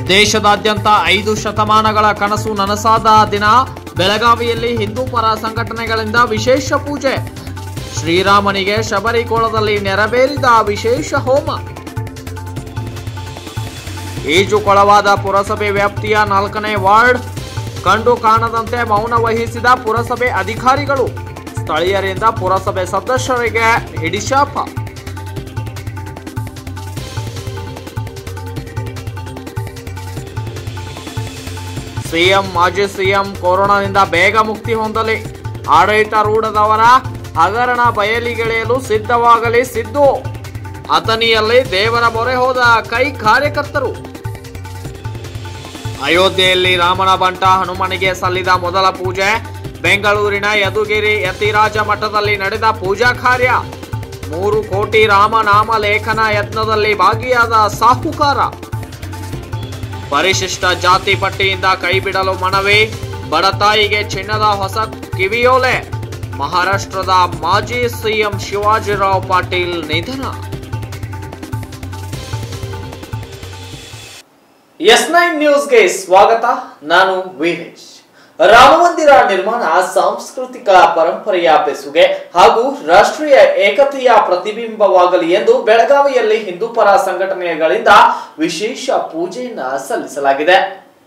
ದೇಶದಾದ್ಯಂತ 5 ಶತಮಾನಗಳ ಕನಸು ನನಸಾದ ದಿನ. ಬೆಳಗಾವಿಯಲ್ಲಿ ಹಿಂದೂ ಪರ ಸಂಘಟನೆಗಳಿಂದ ವಿಶೇಷ ಪೂಜೆ. ಶ್ರೀರಾಮನಿಗೆ ಶಬರಿಕೋಳದಲ್ಲಿ ನೆರವೇರಿದ ವಿಶೇಷ ಹೋಮ. ಈಜುಕೊಳವಾದ ಪುರಸಭೆ ವ್ಯಾಪ್ತಿಯ 4ನೇ ವಾರ್ಡ್. ಕಂಡು ಕಾಣದಂತೆ ಮೌನ ವಹಿಸಿದ ಪುರಸಭೆ ಅಧಿಕಾರಿಗಳು. ಸ್ಥಳೀಯರಿಂದ ಪುರಸಭೆ ಸದಸ್ಯರಿಗೆ ಹಿಡಿಶಾಪ. ಸಿಎಂ ಮಾಜಿ ಸಿಎಂ ಕೊರೋನಾದಿಂದ ಬೇಗ ಮುಕ್ತಿ ಹೊಂದಲಿ. ಆಡಳಿತಾರೂಢದವರ ಹಗರಣ ಬಯಲಿಗೆಳೆಯಲು ಸಿದ್ಧವಾಗಲಿ ಸಿದ್ದು. ಅಥಣಿಯಲ್ಲಿ ದೇವರ ಮೊರೆ ಹೋದ ಕೈ ಕಾರ್ಯಕರ್ತರು. ಅಯೋಧ್ಯೆಯಲ್ಲಿ ರಾಮನ ಬಂಟ ಹನುಮನಿಗೆ ಸಲ್ಲಿದ ಮೊದಲ ಪೂಜೆ. ಬೆಂಗಳೂರಿನ ಯದುಗಿರಿ ಯತಿರಾಜ ಮಠದಲ್ಲಿ ನಡೆದ ಪೂಜಾ ಕಾರ್ಯ. 3 ಕೋಟಿ ರಾಮನಾಮ ಲೇಖನ ಯತ್ನದಲ್ಲಿ ಭಾಗಿಯಾದ ಸಾಹುಕಾರ. ಪರಿಶಿಷ್ಟ ಜಾತಿ ಪಟ್ಟಿಯಿಂದ ಕೈಬಿಡಲು ಮನವಿ. ಬಡತಾಯಿಗೆ ಚಿನ್ನದ ಹೊಸ ಕಿವಿಯೋಲೆ. ಮಹಾರಾಷ್ಟ್ರದ ಮಾಜಿ ಸಿಎಂ ಶಿವಾಜಿರಾವ್ ಪಾಟೀಲ್ ನಿಧನ. S9 ನ್ಯೂಸ್ಗೆ ಸ್ವಾಗತ. ನಾನು ವೀರೇಶ್. ರಾಮಮಂದಿರ ನಿರ್ಮಾಣ ಸಾಂಸ್ಕೃತಿಕ ಪರಂಪರೆಯ ಬೆಸುಗೆ ಹಾಗೂ ರಾಷ್ಟ್ರೀಯ ಏಕತೆಯ ಪ್ರತಿಬಿಂಬವಾಗಲಿ ಎಂದು ಬೆಳಗಾವಿಯಲ್ಲಿ ಹಿಂದೂ ಪರ ಸಂಘಟನೆಗಳಿಂದ ವಿಶೇಷ ಪೂಜೆಯನ್ನ ಸಲ್ಲಿಸಲಾಗಿದೆ.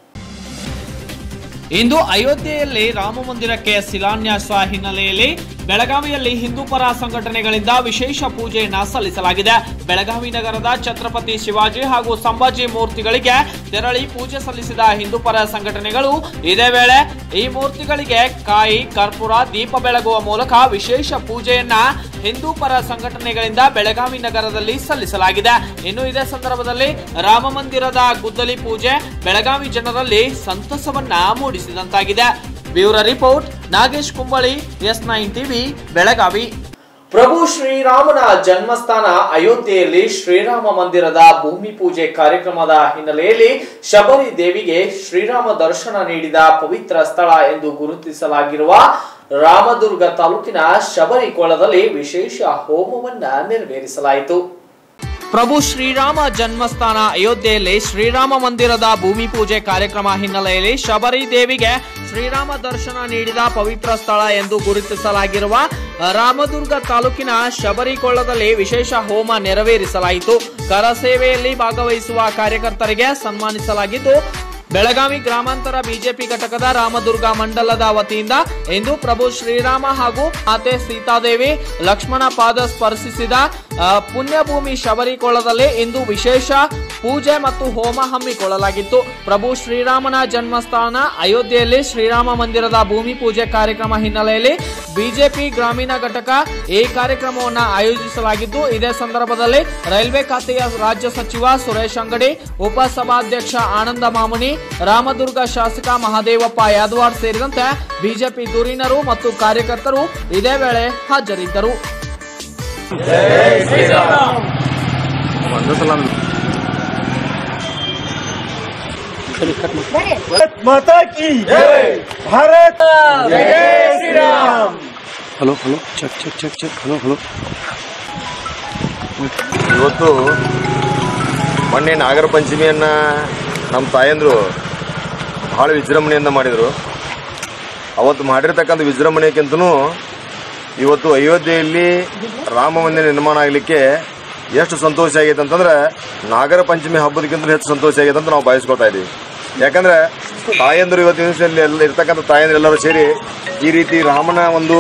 ಇಂದು ಅಯೋಧ್ಯೆಯಲ್ಲಿ ರಾಮ ಮಂದಿರಕ್ಕೆ ಶಿಲಾನ್ಯಾಸ ಹಿನ್ನೆಲೆಯಲ್ಲಿ ಬೆಳಗಾವಿಯಲ್ಲಿ ಹಿಂದೂ ಪರ ಸಂಘಟನೆಗಳಿಂದ ವಿಶೇಷ ಪೂಜೆಯನ್ನ ಸಲ್ಲಿಸಲಾಗಿದೆ. ಬೆಳಗಾವಿ ನಗರದ ಛತ್ರಪತಿ ಶಿವಾಜಿ ಹಾಗೂ ಸಂಭಾಜಿ ಮೂರ್ತಿಗಳಿಗೆ ತೆರಳಿ ಪೂಜೆ ಸಲ್ಲಿಸಿದ ಹಿಂದೂ ಪರ ಸಂಘಟನೆಗಳು ಇದೇ ವೇಳೆ ಈ ಮೂರ್ತಿಗಳಿಗೆ ಕಾಯಿ, ಕರ್ಪೂರ, ದೀಪ ಬೆಳಗುವ ಮೂಲಕ ವಿಶೇಷ ಪೂಜೆಯನ್ನ ಹಿಂದೂ ಪರ ಸಂಘಟನೆಗಳಿಂದ ಬೆಳಗಾವಿ ನಗರದಲ್ಲಿ ಸಲ್ಲಿಸಲಾಗಿದೆ. ಇನ್ನು ಇದೇ ಸಂದರ್ಭದಲ್ಲಿ ರಾಮ ಮಂದಿರದ ಗುದ್ದಲಿ ಪೂಜೆ ಬೆಳಗಾವಿ ಜನರಲ್ಲಿ ಸಂತಸವನ್ನ ಮೂಡಿಸಿದಂತಾಗಿದೆ. Bureau report Nagesh Kumbali, S9 TV, Belagavi. ಪ್ರಭು ಶ್ರೀರಾಮನ ಜನ್ಮಸ್ಥಾನ ಅಯೋಧ್ಯೆಯಲ್ಲಿ ಶ್ರೀರಾಮ ಮಂದಿರದ ಭೂಮಿ ಪೂಜೆ ಕಾರ್ಯಕ್ರಮದ ಹಿನ್ನೆಲೆಯಲ್ಲಿ ಶಬರಿ ದೇವಿಗೆ ಶ್ರೀರಾಮ ದರ್ಶನ ನೀಡಿದ ಪವಿತ್ರ ಸ್ಥಳ ಎಂದು ಗುರುತಿಸಲಾಗಿರುವ ರಾಮದುರ್ಗ ತಾಲೂಕಿನ ಶಬರಿಕೋಳದಲ್ಲಿ ವಿಶೇಷ ಹೋಮವನ್ನ ನೆರವೇರಿಸಲಾಯಿತು. ಪ್ರಭು ಶ್ರೀರಾಮ ಜನ್ಮಸ್ಥಾನ ಅಯೋಧ್ಯೆಯಲ್ಲಿ ಶ್ರೀರಾಮ ಮಂದಿರದ ಭೂಮಿ ಪೂಜೆ ಕಾರ್ಯಕ್ರಮ ಹಿನ್ನೆಲೆಯಲ್ಲಿ ಶಬರಿ ದೇವಿಗೆ ಶ್ರೀರಾಮ ದರ್ಶನ ನೀಡಿದ ಪವಿತ್ರ ಸ್ಥಳ ಎಂದು ಗುರುತಿಸಲಾಗಿರುವ ರಾಮದುರ್ಗ ತಾಲೂಕಿನ ಶಬರಿಕೊಳ್ಳದಲ್ಲಿ ವಿಶೇಷ ಹೋಮ ನೆರವೇರಿಸಲಾಯಿತು. ಕರಸೇವೆಯಲ್ಲಿ ಭಾಗವಹಿಸುವ ಕಾರ್ಯಕರ್ತರಿಗೆ ಸನ್ಮಾನಿಸಲಾಗಿದ್ದು, ಬೆಳಗಾವಿ ಗ್ರಾಮಾಂತರ ಬಿಜೆಪಿ ಘಟಕದ ರಾಮದುರ್ಗ ಮಂಡಲದ ವತಿಯಿಂದ ಇಂದು ಪ್ರಭು ಶ್ರೀರಾಮ ಹಾಗೂ ಮಾತೆ ಸೀತಾದೇವಿ ಲಕ್ಷ್ಮಣ ಪಾದ ಸ್ಪರ್ಶಿಸಿದ ಪುಣ್ಯಭೂಮಿ ಶಬರಿಕೋಳದಲ್ಲಿ ಇಂದು ವಿಶೇಷ ಪೂಜೆ ಮತ್ತು ಹೋಮ ಹಮ್ಮಿಕೊಳ್ಳಲಾಗಿತ್ತು. ಪ್ರಭು ಶ್ರೀರಾಮನ ಜನ್ಮಸ್ಥಾನ ಅಯೋಧ್ಯೆಯಲ್ಲಿ ಶ್ರೀರಾಮ ಮಂದಿರದ ಭೂಮಿ ಪೂಜೆ ಕಾರ್ಯಕ್ರಮ ಹಿನ್ನೆಲೆಯಲ್ಲಿ ಬಿಜೆಪಿ ಗ್ರಾಮೀಣ ಘಟಕ ಈ ಕಾರ್ಯಕ್ರಮವನ್ನು ಆಯೋಜಿಸಲಾಗಿದ್ದು, ಇದೇ ಸಂದರ್ಭದಲ್ಲಿ ರೈಲ್ವೆ ಖಾತೆಯ ರಾಜ್ಯ ಸಚಿವ ಸುರೇಶ್ ಅಂಗಡಿ, ಉಪಸಭಾಧ್ಯಕ್ಷ ಆನಂದ ಮಾಮುನಿ, ರಾಮದುರ್ಗ ಶಾಸಕ ಮಹದೇವಪ್ಪ ಯಾದವಾಡ್ ಸೇರಿದಂತೆ ಬಿಜೆಪಿ ಧುರೀಣರು ಮತ್ತು ಕಾರ್ಯಕರ್ತರು ಇದೇ ವೇಳೆ ಹಾಜರಿದ್ದರು. माता की जय, भारत जय Shri Ram. Hello check check check check hello. ಇವತ್ತು ಮೊನ್ನೆ ನಾಗರ ಪಂಚಮಿಯನ್ನ ನಮ್ಮ ತಾಯಂದ್ರು ಬಹಳ ವಿಜೃಂಭಣೆಯಿಂದ ಮಾಡಿದರು. ಅವತ್ತು ಮಾಡಿರ್ತಕ್ಕಂಥ ವಿಜೃಂಭಣೆಗಿಂತನೂ ಇವತ್ತು ಅಯೋಧ್ಯೆಯಲ್ಲಿ ರಾಮ ಮಂದಿರ ನಿರ್ಮಾಣ ಆಗಲಿಕ್ಕೆ ಎಷ್ಟು ಸಂತೋಷ ಆಗೈತೆ ಅಂತಂದ್ರೆ ನಾಗರ ಪಂಚಮಿ ಹಬ್ಬದಕ್ಕಿಂತ ಹೆಚ್ಚು ಸಂತೋಷ ಆಗೈತೆ ಅಂತ ನಾವು ಭಾವಿಸ್ಕೊಳ್ತಾ ಇದ್ದೀವಿ. ಯಾಕಂದ್ರೆ ತಾಯಂದ್ರು ಇವತ್ತಿನ ದಿವಸದಲ್ಲಿ ಇರ್ತಕ್ಕಂಥ ತಾಯಂದ್ರು ಎಲ್ಲರೂ ಸೇರಿ ಈ ರೀತಿ ರಾಮನ ಒಂದು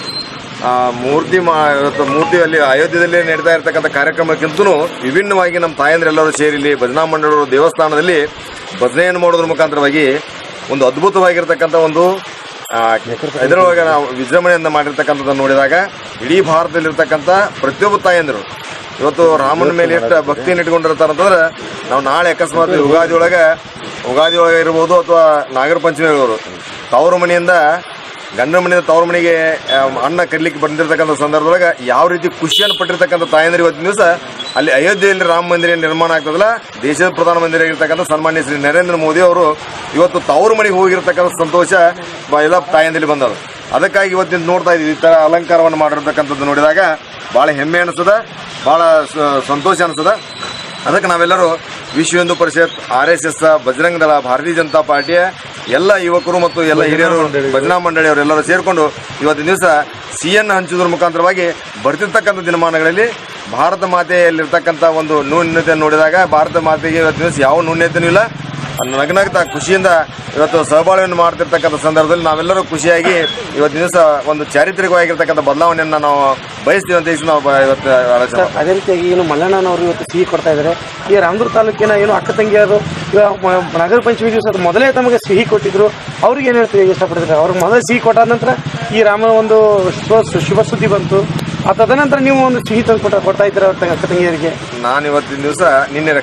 ಮೂರ್ತಿಯಲ್ಲಿ ಅಯೋಧ್ಯೆಯಲ್ಲಿ ನಡೀತಾ ಇರತಕ್ಕಂಥ ಕಾರ್ಯಕ್ರಮಕ್ಕಿಂತನೂ ವಿಭಿನ್ನವಾಗಿ ನಮ್ಮ ತಾಯಂದ್ರೆಲ್ಲರೂ ಸೇರಿ ಇಲ್ಲಿ ಭಜನಾ ಮಂಡಳರು ದೇವಸ್ಥಾನದಲ್ಲಿ ಭಜನೆಯನ್ನು ಮಾಡೋದ್ರ ಮುಖಾಂತರವಾಗಿ ಒಂದು ಅದ್ಭುತವಾಗಿರ್ತಕ್ಕಂಥ ಒಂದು ಇದರೊಳಗೆ ನಾವು ವಿಜೃಂಭಣೆಯಿಂದ ಮಾಡಿರ್ತಕ್ಕಂಥದ್ದನ್ನು ನೋಡಿದಾಗ ಇಡೀ ಭಾರತದಲ್ಲಿರ್ತಕ್ಕಂಥ ಪ್ರತಿಯೊಬ್ಬ ತಾಯಂದರು ಇವತ್ತು ರಾಮನ ಮೇಲೆ ಎಷ್ಟು ಭಕ್ತಿಯನ್ನು ಇಟ್ಕೊಂಡಿರ್ತಾರೆ ಅಂತಂದ್ರೆ ನಾವು ನಾಳೆ ಅಕಸ್ಮಾತ್ ಯುಗಾದಿ ಒಳಗೆ ಇರ್ಬೋದು ಅಥವಾ ನಾಗರ ಪಂಚಮಿ ಇರ್ಬೋದು, ತವರು ಮನೆಯಿಂದ ಗಂಡನ ಮನೆಯಿಂದ ತವರು ಮನೆಗೆ ಅನ್ನ ಕರೀಲಿಕ್ಕೆ ಬಂದಿರತಕ್ಕಂಥ ಸಂದರ್ಭದೊಳಗೆ ಯಾವ ರೀತಿ ಖುಷಿಯನ್ನು ಪಟ್ಟಿರ್ತಕ್ಕಂಥ ತಾಯಂದಿರು ಇವತ್ತಿನ ದಿವಸ ಅಲ್ಲಿ ಅಯೋಧ್ಯೆಯಲ್ಲಿ ರಾಮ ಮಂದಿರ ನಿರ್ಮಾಣ ಆಗ್ತದಲ್ಲ, ದೇಶದ ಪ್ರಧಾನಮಂತ್ರಿ ಆಗಿರ್ತಕ್ಕಂಥ ಸನ್ಮಾನ್ಯ ಶ್ರೀ ನರೇಂದ್ರ ಮೋದಿ ಅವರು ಇವತ್ತು ತವರು ಮನೆಗೆ ಹೋಗಿರ್ತಕ್ಕಂಥ ಸಂತೋಷ ಎಲ್ಲ ತಾಯಂದಿಲ್ಲಿ ಬಂದದು. ಅದಕ್ಕಾಗಿ ಇವತ್ತಿನ ನೋಡ್ತಾ ಇದ್ದೀವಿ, ಈ ಥರ ಅಲಂಕಾರವನ್ನು ಮಾಡಿರ್ತಕ್ಕಂಥದ್ದು ನೋಡಿದಾಗ ಭಾಳ ಹೆಮ್ಮೆ ಅನಿಸ್ತದ, ಭಾಳ ಸಂತೋಷ ಅನಿಸ್ತದ. ಅದಕ್ಕೆ ನಾವೆಲ್ಲರೂ ವಿಶ್ವ ಹಿಂದೂ ಪರಿಷತ್, RSS, ಬಜರಂಗ ದಳ, ಭಾರತೀಯ ಜನತಾ ಪಾರ್ಟಿಯ ಎಲ್ಲ ಯುವಕರು ಮತ್ತು ಎಲ್ಲ ಹಿರಿಯರು, ಭಜನಾ ಮಂಡಳಿಯವರೆಲ್ಲರೂ ಸೇರಿಕೊಂಡು ಇವತ್ತಿನ ದಿವಸ ಸಿಹಿಯನ್ನು ಹಂಚುವುದರ ಮುಖಾಂತರವಾಗಿ ಬರ್ತಿರ್ತಕ್ಕಂಥ ದಿನಮಾನಗಳಲ್ಲಿ ಭಾರತ ಮಾತೆಯಲ್ಲಿರ್ತಕ್ಕಂಥ ಒಂದು ನ್ಯೂನ್ಯತೆಯನ್ನು ನೋಡಿದಾಗ ಭಾರತ ಮಾತೆಗೆ ಇವತ್ತಿನ ದಿವಸ ಯಾವ ನ್ಯೂನ್ಯತೆಯೂ ಇಲ್ಲ. ನಗನಗ್ತಾ ಖುಷಿಯಿಂದ ಇವತ್ತು ಸಹಬಾಳ್ವೆಯನ್ನು ಮಾಡ್ತಿರ್ತಕ್ಕಂಥ ಸಂದರ್ಭದಲ್ಲಿ ನಾವೆಲ್ಲರೂ ಖುಷಿಯಾಗಿ ಇವತ್ತಿನ ದಿವಸ ಒಂದು ಚಾರಿತ್ರಿಕವಾಗಿರ್ತಕ್ಕಂಥ ಬದಲಾವಣೆಯನ್ನು ನಾವು ಬಯಸ್ತೀವಿ ಅಂತ ಹೇಳಿ ನಾವು ಇವತ್ತು ಆಲೋಚನೆ. ಅದೇ ರೀತಿಯಾಗಿ ಏನು ಮಲ್ಲಣ್ಣನವರು ಇವತ್ತು ಸಿಹಿ ಕೊಡ್ತಾ ಇದ್ದಾರೆ. ಈ ರಾಮದುರ್ಗ ತಾಲೂಕಿನ ಏನು ಅಕ್ಕ ತಂಗಿಯರು ನಗರ ಪಂಚಮಿ ದಿವಸ ಮೊದಲೇ ತಮಗೆ ಸಿಹಿ ಕೊಟ್ಟಿದ್ರು, ಅವ್ರಿಗೆ ಏನು ಹೇಳ್ತೀವಿ ಇಷ್ಟಪಡ್ತಾರೆ? ಅವ್ರಿಗೆ ಮೊದಲೇ ಸಿಹಿ ಕೊಟ್ಟಾದ ನಂತರ ಈ ರಾಮನ ಒಂದು ಶುಭ ಸುದ್ದಿ ಬಂತು. ತದನಂತರ ನೀವು ಒಂದು ಸಿಹಿ ತಂದು ಕೊಡ್ತಾ ಇದ್ದೀರ ಅವ್ರ ಅಕ್ಕ ತಂಗಿಯರಿಗೆ. ನಾನು ಇವತ್ತಿನ ದಿವಸ ನಿನ್ನೆ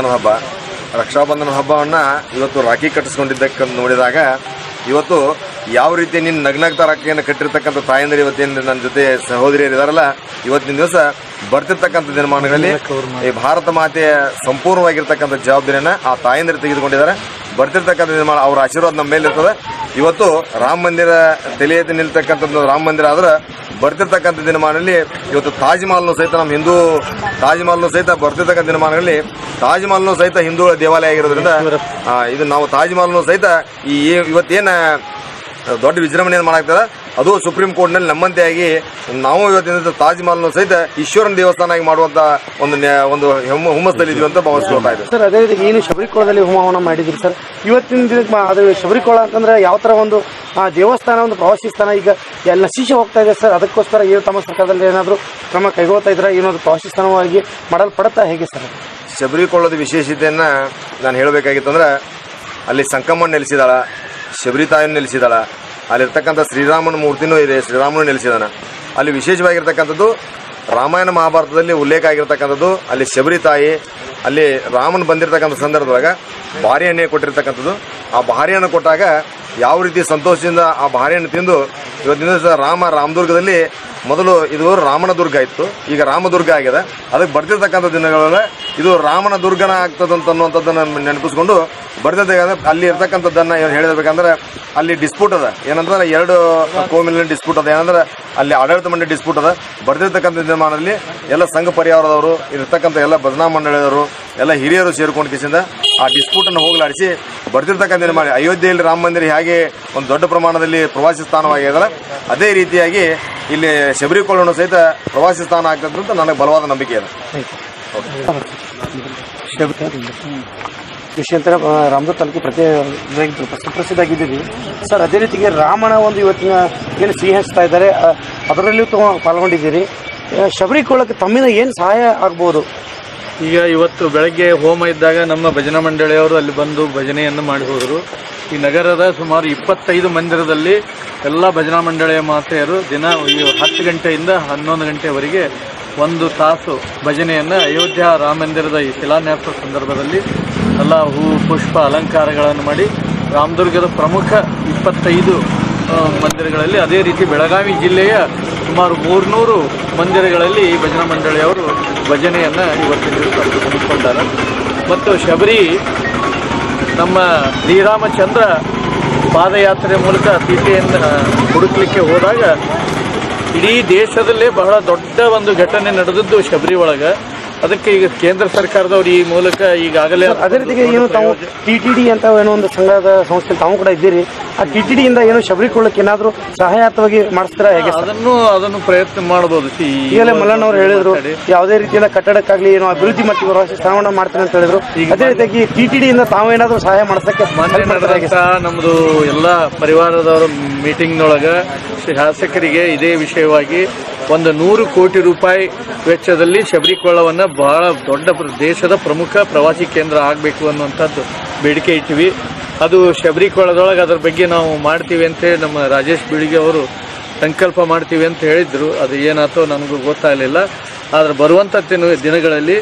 ರಕ್ಷಾಬಂಧನ ಹಬ್ಬವನ್ನು ಇವತ್ತು ರಾಖಿ ಕಟ್ಟಿಸ್ಕೊಂಡಿದ್ದಕ್ಕೆ ನೋಡಿದಾಗ ಇವತ್ತು ಯಾವ ರೀತಿ ನೀನು ನಗ್ನಗ್ತಾ ರಾಖಿಯನ್ನು ಕಟ್ಟಿರ್ತಕ್ಕಂಥ ತಾಯಂದಿರು ಇವತ್ತೇನು ನನ್ನ ಜೊತೆ ಸಹೋದರಿಯರಿದಾರಲ್ಲ, ಇವತ್ತಿನ ದಿವಸ ಬರ್ತಿರ್ತಕ್ಕಂಥ ದಿನಮಾನಗಳಲ್ಲಿ ಈ ಭಾರತ ಮಾತೆಯ ಸಂಪೂರ್ಣವಾಗಿರ್ತಕ್ಕಂಥ ಜವಾಬ್ದಾರಿಯನ್ನು ಆ ತಾಯಂದಿರು ತೆಗೆದುಕೊಂಡಿದ್ದಾರೆ. ಬರ್ತಿರ್ತಕ್ಕಂಥ ದಿನಮಾನ ಅವರ ಆಶೀರ್ವಾದ ನಮ್ಮ ಮೇಲೆ ಇರ್ತದೆ. ಇವತ್ತು ರಾಮ ಮಂದಿರ ತಲೆ ಎತ್ತಿ ನಿಲ್ತಕ್ಕಂಥದ್ದು ರಾಮ ಮಂದಿರ ಆದ್ರೆ ಬರ್ತಿರ್ತಕ್ಕಂಥ ದಿನಮಾನದಲ್ಲಿ ಇವತ್ತು ತಾಜ್ ಮಹಲ್ನು ಸಹಿತ ನಮ್ಮ ಹಿಂದೂ ತಾಜ್ ಮಹಲ್ನು ಸಹಿತ ಬರ್ತಿರ್ತಕ್ಕಂಥ ದಿನಮಾನಗಳಲ್ಲಿ ತಾಜ್ ಮಹಲ್ನು ಸಹಿತ ಹಿಂದೂ ದೇವಾಲಯ ಆಗಿರೋದ್ರಿಂದ ಇದು ನಾವು ತಾಜ್ ಮಹಲ್ನು ಸಹಿತ ಈ ಇವತ್ತೇನು ದೊಡ್ಡ ವಿಜೃಂಭಣೆಯನ್ನು ಮಾಡಾಗ್ತದೆ ಅದು ಸುಪ್ರೀಂ ಕೋರ್ಟ್ನಲ್ಲಿ ನಮ್ಮಂತೆಯಾಗಿ ನಾವು ಇವತ್ತಿನ ತಾಜ್ ಮಹಲ್ನು ಸಹಿತ ಈಶ್ವರನ ದೇವಸ್ಥಾನ ಆಗಿ ಮಾಡುವಂತ ಒಂದು ಹುಮ್ಮಸ್ದಲ್ಲಿ ಇದೀವಿ ಅಂತ ಭಾವಿಸ್ಕೊಳ್ತಾ ಇದ್ದೀವಿ ಸರ್. ಅದೇ ರೀತಿ ಏನು ಶಬರಿಕೊಳದಲ್ಲಿ ಹೋಮವನ್ನು ಮಾಡಿದ್ರಿ ಸರ್, ಇವತ್ತಿನ ದಿನಕ್ಕೆ ಅದು ಶಬರಿಕೊಳ ಅಂತಂದ್ರೆ ಯಾವ ತರ ಒಂದು ದೇವಸ್ಥಾನ, ಒಂದು ಪ್ರವಾಸಿ ಸ್ಥಾನ ಈಗ ಎಲ್ಲ ನಶಿಸಿ ಹೋಗ್ತಾ ಇದೆ ಸರ್. ಅದಕ್ಕೋಸ್ಕರ ಏನು ತಮ್ಮ ಸರ್ಕಾರದಲ್ಲಿ ಏನಾದರೂ ಕ್ರಮ ಕೈಗೊಳ್ತಾ ಇದ್ರೆ ಏನೊಂದು ಪ್ರವಾಸಿ ಸ್ಥಾನವಾಗಿ ಮಾಡಲ್ಪಡುತ್ತಾ ಹೇಗೆ ಸರ್? ಶಬರಿಕೊಳ್ಳೋದ ವಿಶೇಷತೆಯನ್ನ ನಾನು ಹೇಳಬೇಕಾಗಿತ್ತಂದ್ರೆ ಅಲ್ಲಿ ಸಂಕಮ್ಮನ ನೆಲೆಸಿದಾಳ, ಶಬರಿ ತಾಯಿನ ನೆಲೆಸಿದಾಳ, ಅಲ್ಲಿರ್ತಕ್ಕಂಥ ಶ್ರೀರಾಮನ ಮೂರ್ತಿನೂ ಇದೆ, ಶ್ರೀರಾಮನು ನೆಲೆಸಿದಾನ. ಅಲ್ಲಿ ವಿಶೇಷವಾಗಿರ್ತಕ್ಕಂಥದ್ದು ರಾಮಾಯಣ ಮಹಾಭಾರತದಲ್ಲಿ ಉಲ್ಲೇಖ ಆಗಿರ್ತಕ್ಕಂಥದ್ದು ಅಲ್ಲಿ ಶಬರಿ ತಾಯಿ, ಅಲ್ಲಿ ರಾಮನ್ ಬಂದಿರತಕ್ಕಂಥ ಸಂದರ್ಭದಾಗ ಭಾರಿ ಎಣ್ಣೆ ಕೊಟ್ಟಿರ್ತಕ್ಕಂಥದ್ದು. ಆ ಭಾರಿ ಹಣ್ಣು ಕೊಟ್ಟಾಗ ಯಾವ ರೀತಿ ಸಂತೋಷದಿಂದ ಆ ಭಾರಿ ಹಣ್ಣು ತಿಂದು ಇವತ್ತಿನ ದಿವಸ ರಾಮದುರ್ಗದಲ್ಲಿ ಮೊದಲು ಇದು ರಾಮನ ದುರ್ಗ ಇತ್ತು, ಈಗ ರಾಮದುರ್ಗ ಆಗಿದೆ. ಅದಕ್ಕೆ ಬರ್ತಿರ್ತಕ್ಕಂಥ ದಿನಗಳಲ್ಲಿ ಇದು ರಾಮನ ದುರ್ಗನ ಆಗ್ತದಂತ ಅನ್ನುವಂಥದ್ದನ್ನು ನೆನಪಿಸ್ಕೊಂಡು ಬರ್ತಿದ್ದಾಗ ಅಲ್ಲಿ ಇರ್ತಕ್ಕಂಥದ್ದನ್ನು ಹೇಳಿರ್ಬೇಕಂದ್ರೆ ಅಲ್ಲಿ ಡಿಸ್ಪ್ಯೂಟ್ ಅದ. ಏನಂದ್ರೆ ಎರಡು ಕೋಮಿನ ಡಿಸ್ಪ್ಯೂಟ್ ಅದ. ಏನಂದ್ರೆ ಅಲ್ಲಿ ಆಡಳಿತ ಮಂಡಳಿ ಡಿಸ್ಪ್ಯೂಟ್ ಅದ. ಬರ್ತಿರ್ತಕ್ಕಂಥ ದಿನಮಾನದಲ್ಲಿ ಎಲ್ಲ ಸಂಘ ಪರಿವಾರದವರು ಇರ್ತಕ್ಕಂಥ ಎಲ್ಲ ಭಜನಾ ಮಂಡಳಿಯವರು ಎಲ್ಲ ಹಿರಿಯರು ಸೇರ್ಕೊಂಡು ಕಿಸಿಂದ ಆ ಡಿಸ್ಪ್ಯೂಟನ್ನು ಹೋಗಲಾಡಿಸಿ ಬರ್ತಿರ್ತಕ್ಕಂಥ ದಿನಮಾನ ಅಯೋಧ್ಯೆಯಲ್ಲಿ ರಾಮ ಮಂದಿರ ಹೇಗೆ ಒಂದು ದೊಡ್ಡ ಪ್ರಮಾಣದಲ್ಲಿ ಪ್ರವಾಸಿ ಸ್ಥಾನವಾಗಿದೆಯಲ್ಲ, ಅದೇ ರೀತಿಯಾಗಿ ಇಲ್ಲಿ ಶಬರಿಕೊಳ್ಳೋಣ ಸಹಿತ ಪ್ರವಾಸಿ ಸ್ಥಾನ ಆಗ್ತದೆ ಅಂತ ನನಗೆ ಬಲವಾದ ನಂಬಿಕೆ ಇದೆ. ವಿಷಯಾಂತರ ರಾಮದುರ್ಗ ತಾಲೂಕು ಸುಪ್ರಸಿದ್ಧ ಆಗಿದ್ದೀವಿ ಸರ್. ಅದೇ ರೀತಿಗೆ ರಾಮನ ಒಂದು ಇವತ್ತಿನ ಏನು ಸಿಹಿ ಹಂಚ್ತಾ ಇದ್ದಾರೆ, ಅದರಲ್ಲಿಯೂ ಪಾಲ್ಗೊಂಡಿದ್ದೀರಿ. ಶಬರಿಕೊಳ್ಳಕ್ಕೆ ತಮ್ಮಿಂದ ಏನು ಸಹಾಯ ಆಗ್ಬೋದು? ಈಗ ಇವತ್ತು ಬೆಳಗ್ಗೆ ಹೋಮ ಇದ್ದಾಗ ನಮ್ಮ ಭಜನಾ ಮಂಡಳಿಯವರು ಅಲ್ಲಿ ಬಂದು ಭಜನೆಯನ್ನು ಮಾಡಿ ಹೋದರು. ಈ ನಗರದ ಸುಮಾರು 25 ಮಂದಿರದಲ್ಲಿ ಎಲ್ಲ ಭಜನಾ ಮಂಡಳಿಯ ಮಾತೆಯರು ದಿನ 10 ಗಂಟೆಯಿಂದ 11 ಗಂಟೆವರೆಗೆ 1 ತಾಸು ಭಜನೆಯನ್ನು ಅಯೋಧ್ಯ ರಾಮ ಮಂದಿರದ ಈ ಶಿಲಾನ್ಯಾಸ ಸಂದರ್ಭದಲ್ಲಿ ಎಲ್ಲ ಹೂವು ಪುಷ್ಪ ಅಲಂಕಾರಗಳನ್ನು ಮಾಡಿ ರಾಮದುರ್ಗದ ಪ್ರಮುಖ 25 ಮಂದಿರಗಳಲ್ಲಿ, ಅದೇ ರೀತಿ ಬೆಳಗಾವಿ ಜಿಲ್ಲೆಯ ಸುಮಾರು 300 ಮಂದಿರಗಳಲ್ಲಿ ಈ ಭಜನಾ ಮಂಡಳಿಯವರು ಭಜನೆಯನ್ನು ಇವತ್ತಿನ ದಿವಸ ಹಮ್ಮಿಕೊಂಡಾರೆ. ಮತ್ತು ಶಬರಿ ನಮ್ಮ ಶ್ರೀರಾಮಚಂದ್ರ ಪಾದಯಾತ್ರೆ ಮೂಲಕ ಸೀತೆಯನ್ನು ಹುಡುಕ್ಲಿಕ್ಕೆ ಹೋದಾಗ ಇಡೀ ದೇಶದಲ್ಲೇ ಬಹಳ ದೊಡ್ಡ ಒಂದು ಘಟನೆ ನಡೆದದ್ದು ಶಬರಿ ಒಳಗೆ. ಅದಕ್ಕೆ ಈಗ ಕೇಂದ್ರ ಸರ್ಕಾರದವರು ಈ ಮೂಲಕ ಈಗಾಗಲೇ ಅದೇ ರೀತಿಗೆ ಏನು ತಾವು TTD ಅಂತ ಏನೋ ಒಂದು ಸಂಘದ ಸಂಸ್ಥೆ ತಾವು ಕೂಡ ಇದ್ದೀರಿ. ಆ TTD ಇಂದ ಏನು ಶಬರಿಕೊಳ್ಳಕ್ಕೆ ಏನಾದರೂ ಸಹಾಯಕವಾಗಿ ಮಾಡಿಸ್ತೀರಾ ಹೇಗೆ? ಅದನ್ನು ಪ್ರಯತ್ನ ಮಾಡಬಹುದು. ಈಗಲೇ ಮಲ್ಲಣ್ಣವ್ರು ಹೇಳಿದ್ರು ಯಾವುದೇ ರೀತಿಯಿಂದ ಕಟ್ಟಡಕ್ಕಾಗಲಿ ಏನೋ ಅಭಿವೃದ್ಧಿ ಮತ್ತು ಪ್ರವಾಸಿ ಸ್ಥಾನವನ್ನು ಮಾಡ್ತೀನಿ ಅಂತ ಹೇಳಿದ್ರು. ಅದೇ ರೀತಿಯಾಗಿ TTD ಇಂದ ತಾವೇನಾದರೂ ಸಹಾಯ ಮಾಡಿಸಕ್ಕೆ ನಮ್ದು ಎಲ್ಲ ಪರಿವಾರದವರ ಮೀಟಿಂಗ್ನೊಳಗ ಶಾಸಕರಿಗೆ ಇದೇ ವಿಷಯವಾಗಿ ಒಂದು 100 ಕೋಟಿ ರೂಪಾಯಿ ವೆಚ್ಚದಲ್ಲಿ ಶಬರಿಕೊಳ್ಳವನ್ನು ಬಹಳ ದೊಡ್ಡ ದೇಶದ ಪ್ರಮುಖ ಪ್ರವಾಸಿ ಕೇಂದ್ರ ಆಗಬೇಕು ಅನ್ನುವಂಥದ್ದು ಬೇಡಿಕೆ ಇಟ್ಟಿವಿ. ಅದು ಶಬರಿಕೊಳ್ಳದೊಳಗೆ ಅದರ ಬಗ್ಗೆ ನಾವು ಮಾಡ್ತೀವಿ ಅಂತೇಳಿ ನಮ್ಮ ರಾಜೇಶ್ ಬೀಳಿಗೆ ಅವರು ಸಂಕಲ್ಪ ಮಾಡ್ತೀವಿ ಅಂತ ಹೇಳಿದ್ರು. ಅದು ಏನಾಯ್ತೋ ನನಗೂ ಗೊತ್ತಾಗಲಿಲ್ಲ. ಆದರೆ ಬರುವಂಥ ದಿನಗಳಲ್ಲಿ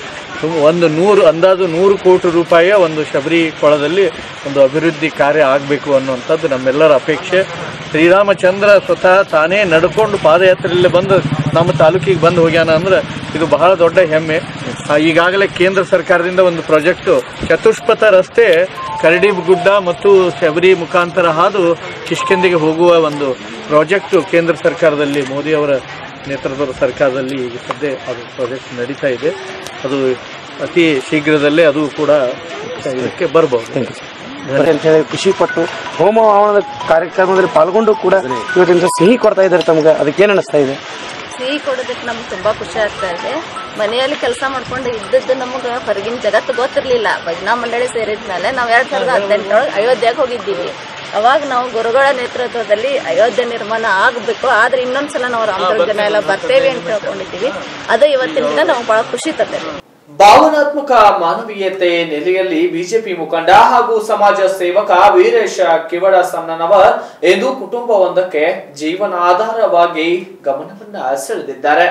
ಅಂದಾಜು 100 ಕೋಟಿ ರೂಪಾಯಿಯ ಒಂದು ಶಬರಿಕೊಳ್ಳದಲ್ಲಿ ಒಂದು ಅಭಿವೃದ್ಧಿ ಕಾರ್ಯ ಆಗಬೇಕು ಅನ್ನುವಂಥದ್ದು ನಮ್ಮೆಲ್ಲರ ಅಪೇಕ್ಷೆ. ಶ್ರೀರಾಮಚಂದ್ರ ಸ್ವತಃ ತಾನೇ ನಡ್ಕೊಂಡು ಪಾದಯಾತ್ರೆಯಲ್ಲಿ ಬಂದು ನಮ್ಮ ತಾಲೂಕಿಗೆ ಬಂದು ಹೋಗ್ಯಾನ ಅಂದ್ರೆ ಇದು ಬಹಳ ದೊಡ್ಡ ಹೆಮ್ಮೆ. ಈಗಾಗಲೇ ಕೇಂದ್ರ ಸರ್ಕಾರದಿಂದ ಒಂದು ಪ್ರಾಜೆಕ್ಟು ಚತುಷ್ಪಥ ರಸ್ತೆ ಕರಡಿಗುಡ್ಡ ಮತ್ತು ಶಬರಿ ಮುಖಾಂತರ ಹಾದು ಕಿಷ್ಕಿಂಧೆಗೆ ಹೋಗುವ ಒಂದು ಪ್ರಾಜೆಕ್ಟು ಕೇಂದ್ರ ಸರ್ಕಾರದಲ್ಲಿ ಮೋದಿ ಅವರ ನೇತೃತ್ವದ ಸರ್ಕಾರದಲ್ಲಿ ಈಗ ಸದ್ಯ ಅದು ಪ್ರಾಜೆಕ್ಟ್ ನಡೀತಾ ಇದೆ. ಅದು ಅತಿ ಶೀಘ್ರದಲ್ಲೇ ಅದು ಕೂಡ ಇದಕ್ಕೆ ಬರ್ಬೋದು. ಅಂತ ಹೇಳಿ ಖುಷಿ ಪಟ್ಟು ಹೋಮ ಹವನದ ಕಾರ್ಯಕ್ರಮದಲ್ಲಿ ಪಾಲ್ಗೊಂಡು ಕೂಡ ಇವತ್ತಿನ ಸಿಹಿ ಕೊಡ್ತಾ ಇದ್ದಾರೆ ತಮ್ಗೆ, ಅದಕ್ಕೇನು ಅನಿಸ್ತಾ ಇದೆ? ಸಿಹಿ ಕೊಡೋದಕ್ಕೆ ನಮ್ಗೆ ತುಂಬಾ ಖುಷಿ ಆಗ್ತಾ ಇದೆ. ಮನೆಯಲ್ಲಿ ಕೆಲಸ ಮಾಡ್ಕೊಂಡು ಇದ್ದದ್ದು ನಮಗೆ ಹೊರಗಿನ ಜಗತ್ತು ಗೊತ್ತಿರ್ಲಿಲ್ಲ. ಭಜನಾ ಮಂಡಳಿ ಸೇರಿದ್ಮೇಲೆ ನಾವು 2018 ಅಯೋಧ್ಯೆಗೆ ಹೋಗಿದ್ದೀವಿ. ಅವಾಗ ನಾವು ಗುರುಗಳ ನೇತೃತ್ವದಲ್ಲಿ ಅಯೋಧ್ಯೆ ನಿರ್ಮಾಣ ಆಗಬೇಕು, ಆದ್ರೆ ಇನ್ನೊಂದ್ಸಲ ನಾವು ರಾಮದುರ್ಗ ಜನ ಎಲ್ಲ ಬರ್ತೇವೆ ಅಂತ ಹೇಳ್ಕೊಂಡಿದ್ದೀವಿ. ಅದು ಇವತ್ತಿನ ದಿನ ನಮ್ಗೆ ಬಹಳ ಖುಷಿ ತಂದಿದೆ. ಭಾವನಾತ್ಮಕ ಮಾನವೀಯತೆ ನೆಲೆಯಲ್ಲಿ ಬಿಜೆಪಿ ಮುಖಂಡ ಹಾಗೂ ಸಮಾಜ ಸೇವಕ ವೀರೇಶ ಕಿವಡ ಸಣ್ಣನವರ್ ಎಂದು ಕುಟುಂಬವೊಂದಕ್ಕೆ ಜೀವನಾಧಾರವಾಗಿ ಗಮನವನ್ನ ಸೆಳೆದಿದ್ದಾರೆ.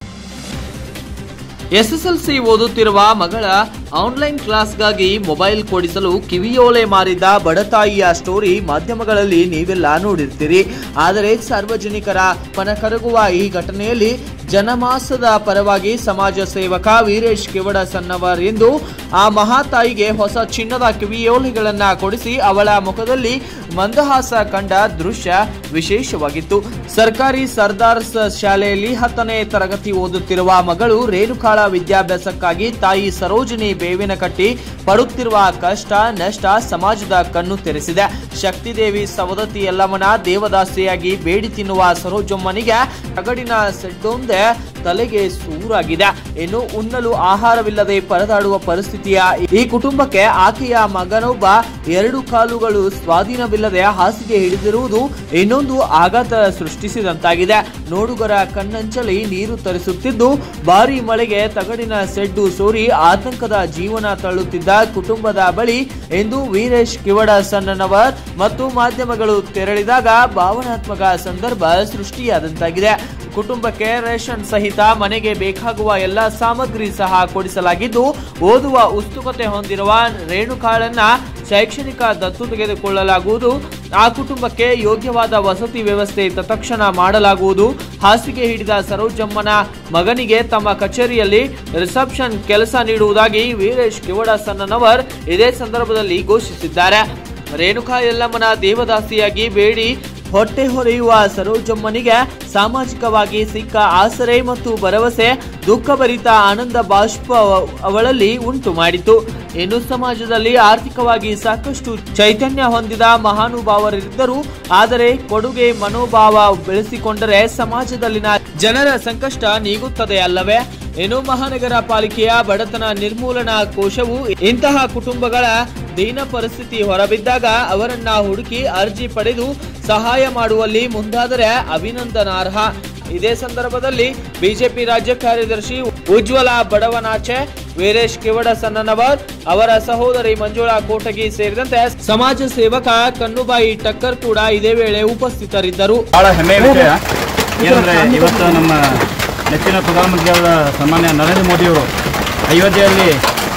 ಎಸ್ಎಸ್ಎಲ್ಸಿ ಓದುತ್ತಿರುವ ಮಗಳ ಆನ್ಲೈನ್ ಕ್ಲಾಸ್ಗಾಗಿ ಮೊಬೈಲ್ ಕೊಡಿಸಲು ಕಿವಿಯೋಲೆ ಮಾರಿದ ಬಡತಾಯಿಯ ಸ್ಟೋರಿ ಮಾಧ್ಯಮಗಳಲ್ಲಿ ನೀವೆಲ್ಲ ನೋಡಿರ್ತೀರಿ. ಆದರೆ ಸಾರ್ವಜನಿಕರ ಮನ ಕರಗುವ ಈ ಘಟನೆಯಲ್ಲಿ ಜನಮಾಸದ ಪರವಾಗಿ ಸಮಾಜ ಸೇವಕ ವೀರೇಶ್ ಕಿವಡ ಸಣ್ಣವರ್ ಎಂದು ಆ ಮಹಾತಾಯಿಗೆ ಹೊಸ ಚಿನ್ನದ ಕಿವಿಯೋಲೆಗಳನ್ನ ಕೊಡಿಸಿ ಅವಳ ಮುಖದಲ್ಲಿ ಮಂದಹಾಸ ಕಂಡ ದೃಶ್ಯ ವಿಶೇಷವಾಗಿತ್ತು. ಸರ್ಕಾರಿ ಸರ್ದಾರ್ಸ್ ಶಾಲೆಯಲ್ಲಿ 10ನೇ ತರಗತಿ ಓದುತ್ತಿರುವ ಮಗಳು ರೇಣುಕಾಳ ವಿದ್ಯಾಭ್ಯಾಸಕ್ಕಾಗಿ ತಾಯಿ ಸರೋಜಿನಿ ಬೇವಿನಕಟ್ಟಿ ಪಡುತ್ತಿರುವ ಕಷ್ಟ ನಷ್ಟ ಸಮಾಜದ ಕಣ್ಣು ತೆರೆಸಿದೆ. ಶಕ್ತಿದೇವಿ ಸವದತ್ತಿ ಯಲ್ಲಮ್ಮನ ದೇವದಾಸಿಯಾಗಿ ಬೇಡಿ ತಿನ್ನುವ ಸರೋಜಮ್ಮನಿಗೆ ತಗಡಿನ ಸೆಡ್ಡೊಂದೇ ತಲೆಗೆ ಸೂರಾಗಿದೆ. ಇನ್ನು ಉಣ್ಣಲು ಆಹಾರವಿಲ್ಲದೆ ಪರದಾಡುವ ಪರಿಸ್ಥಿತಿಯ ಈ ಕುಟುಂಬಕ್ಕೆ ಆಕೆಯ ಮಗನೊಬ್ಬ 2 ಕಾಲುಗಳು ಸ್ವಾಧೀನವಿಲ್ಲದೆ ಹಾಸಿಗೆ ಹಿಡಿದಿರುವುದು ಇನ್ನೊಂದು ಆಘಾತ ಸೃಷ್ಟಿಸಿದಂತಾಗಿದೆ. ನೋಡುಗರ ಕಣ್ಣಂಚಲಿ ನೀರು ತರಿಸುತ್ತಿದ್ದು ಭಾರಿ ಮಳೆಗೆ ತಗಡಿನ ಸೆಡ್ಡು ಸೋರಿ ಆತಂಕದ ಜೀವನ ತಳ್ಳುತ್ತಿದ್ದ ಕುಟುಂಬದ ಬಳಿ ಎಂದು ವೀರೇಶ್ ಕಿವಡ ಸಣ್ಣನವರ್ ಮತ್ತು ಮಾಧ್ಯಮಗಳು ತೆರಳಿದಾಗ ಭಾವನಾತ್ಮಕ ಸಂದರ್ಭ ಸೃಷ್ಟಿಯಾದಂತಾಗಿದೆ. ಕುಟುಂಬಕ್ಕೆ ರೇಷನ್ ಸಹಿತ ಮನೆಗೆ ಬೇಕಾಗುವ ಎಲ್ಲ ಸಾಮಗ್ರಿ ಸಹ ಕೊಡಿಸಲಾಗಿದ್ದು, ಓದುವ ಉತ್ಸುಕತೆ ಹೊಂದಿರುವ ರೇಣುಕಾಳನ್ನ ಶೈಕ್ಷಣಿಕ ದತ್ತು ತೆಗೆದುಕೊಳ್ಳಲಾಗುವುದು. ಆ ಕುಟುಂಬಕ್ಕೆ ಯೋಗ್ಯವಾದ ವಸತಿ ವ್ಯವಸ್ಥೆ ತತ್ಕ್ಷಣ ಮಾಡಲಾಗುವುದು. ಹಾಸಿಗೆ ಹಿಡಿದ ಸರೋಜಮ್ಮನ ಮಗನಿಗೆ ತಮ್ಮ ಕಚೇರಿಯಲ್ಲಿ ರಿಸೆಪ್ಷನ್ ಕೆಲಸ ನೀಡುವುದಾಗಿ ವೀರೇಶ್ ಕಿವಡ ಸಣ್ಣನವರ್ ಇದೇ ಸಂದರ್ಭದಲ್ಲಿ ಘೋಷಿಸಿದ್ದಾರೆ. ರೇಣುಕಾ ಯಲ್ಲಮ್ಮನ ದೇವದಾಸಿಯಾಗಿ ಬೇಡಿ ಹೊಟ್ಟೆ ಹೊರೆಯುವ ಸರೋಜಮ್ಮನಿಗೆ ಸಾಮಾಜಿಕವಾಗಿ ಸಿಕ್ಕ ಆಸರೆ ಮತ್ತು ಭರವಸೆ ದುಃಖಭರಿತ ಆನಂದ ಬಾಷ್ಪ ಅವಳಲ್ಲಿ ಉಂಟು ಮಾಡಿತು. ಇನ್ನು ಸಮಾಜದಲ್ಲಿ ಆರ್ಥಿಕವಾಗಿ ಸಾಕಷ್ಟು ಚೈತನ್ಯ ಹೊಂದಿದ ಮಹಾನುಭಾವರಿದ್ದರು. ಆದರೆ ಕೊಡುಗೆ ಮನೋಭಾವ ಬೆಳೆಸಿಕೊಂಡರೆ ಸಮಾಜದಲ್ಲಿನ ಜನರ ಸಂಕಷ್ಟ ನೀಗುತ್ತದೆ ಅಲ್ಲವೇ? ಇನ್ನು ಮಹಾನಗರ ಪಾಲಿಕೆಯ ಬಡತನ ನಿರ್ಮೂಲನಾ ಕೋಶವು ಇಂತಹ ಕುಟುಂಬಗಳ ದೀನ ಪರಿಸ್ಥಿತಿ ಹೊರಬಿದ್ದಾಗ ಅವರನ್ನ ಹುಡುಕಿ ಅರ್ಜಿ ಪಡೆದು ಸಹಾಯ ಮಾಡುವಲ್ಲಿ ಮುಂದಾದರೆ ಅಭಿನಂದನಾರ್ಹ. ಇದೇ ಸಂದರ್ಭದಲ್ಲಿ ಬಿಜೆಪಿ ರಾಜ್ಯ ಕಾರ್ಯದರ್ಶಿ ಉಜ್ವಲ ಬಡವನಾಚೆ, ವೀರೇಶ್ ಕಿವಡ ಸಣ್ಣನವರ್, ಅವರ ಸಹೋದರಿ ಮಂಜುಳಾ ಕೋಟಗಿ ಸೇರಿದಂತೆ ಸಮಾಜ ಸೇವಕ ಕನ್ನುಬಾಯಿ ಟಕ್ಕರ್ ಕೂಡ ಇದೇ ವೇಳೆ ಉಪಸ್ಥಿತರಿದ್ದರು. ಬಹಳ ಹೆಮ್ಮೆಯ ವಿಷಯ ಏನಂದ್ರೆ ಇವತ್ತು ನಮ್ಮ ನೆಚ್ಚಿನ ಪ್ರಧಾನಮಂತ್ರಿಯಾದ ಸನ್ಮಾನ್ಯ ನರೇಂದ್ರ ಮೋದಿಯವರು ಅಯೋಧ್ಯೆಯಲ್ಲಿ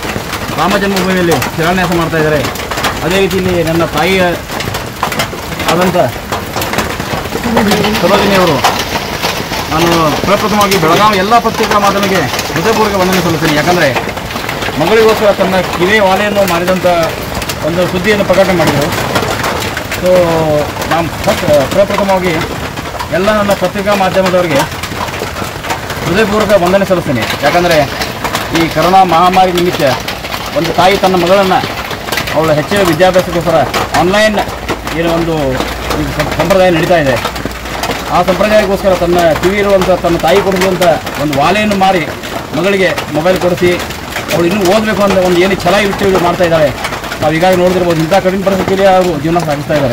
ರಾಮ ಜನ್ಮಭೂಮಿಯಲ್ಲಿ ಶಿಲಾನ್ಯಾಸ ಮಾಡ್ತಾ ಇದ್ದಾರೆ. ಅದೇ ರೀತಿಯಲ್ಲಿ ನನ್ನ ತಾಯಿ ಆದಂಥ ಸರೋಜಿನಿಯವರು ನಾನು ಪ್ರಪ್ರಥಮವಾಗಿ ಬೆಳಗಾವಿ ಎಲ್ಲ ಪತ್ರಿಕಾ ಮಾಧ್ಯಮಕ್ಕೆ ಹೃದಯಪೂರ್ವಕ ವಂದನೆ ಸಲ್ಲಿಸ್ತೀನಿ. ಯಾಕಂದರೆ ಮಗಳಿಗೋಸ್ಕರ ತನ್ನ ಕಿವಿ ವಾಲೆಯನ್ನು ಮಾರಿದಂಥ ಒಂದು ಸುದ್ದಿಯನ್ನು ಪ್ರಕಟಣೆ ಮಾಡಿದರು. ಸೊ ನಾನು ಪ್ರಪ್ರಥಮವಾಗಿ ಎಲ್ಲ ನನ್ನ ಪತ್ರಿಕಾ ಮಾಧ್ಯಮದವರಿಗೆ ಹೃದಯಪೂರ್ವಕ ವಂದನೆ ಸಲ್ಲಿಸ್ತೀನಿ. ಯಾಕಂದರೆ ಈ ಕರೋನಾ ಮಹಾಮಾರಿ ನಿಮಿತ್ತ ಒಂದು ತಾಯಿ ತನ್ನ ಮಗಳನ್ನು ಅವಳ ಹೆಚ್ಚಿನ ವಿದ್ಯಾಭ್ಯಾಸಕ್ಕೋಸ್ಕರ ಆನ್ಲೈನ್ ಏನೋ ಒಂದು ಸಂಪ್ರದಾಯ ನಡೀತಾ ಇದೆ. ಆ ಸಂಪ್ರದಾಯಕ್ಕೋಸ್ಕರ ತನ್ನ ಕಿವಿ ಇರುವಂಥ ತನ್ನ ತಾಯಿ ಕೊಡಿಸುವಂಥ ಒಂದು ವಾಲೆಯನ್ನು ಮಾರಿ ಮಗಳಿಗೆ ಮೊಬೈಲ್ ಕೊಡಿಸಿ ಅವಳು ಇನ್ನೂ ಓದಬೇಕು ಅಂತ ಒಂದು ಏನು ಛಲ ಇಟ್ಟು ಮಾಡ್ತಾ ಇದ್ದಾರೆ. ನಾವು ಈಗಾಗಲೇ ನೋಡಿದಿರ್ಬೋದು, ಇಂಥ ಕಠಿಣ ಪರಿಸ್ಥಿತಿಯಲ್ಲಿ ಅವರು ಜೀವನ ಸಾಗಿಸ್ತಾ ಇದ್ದಾರೆ.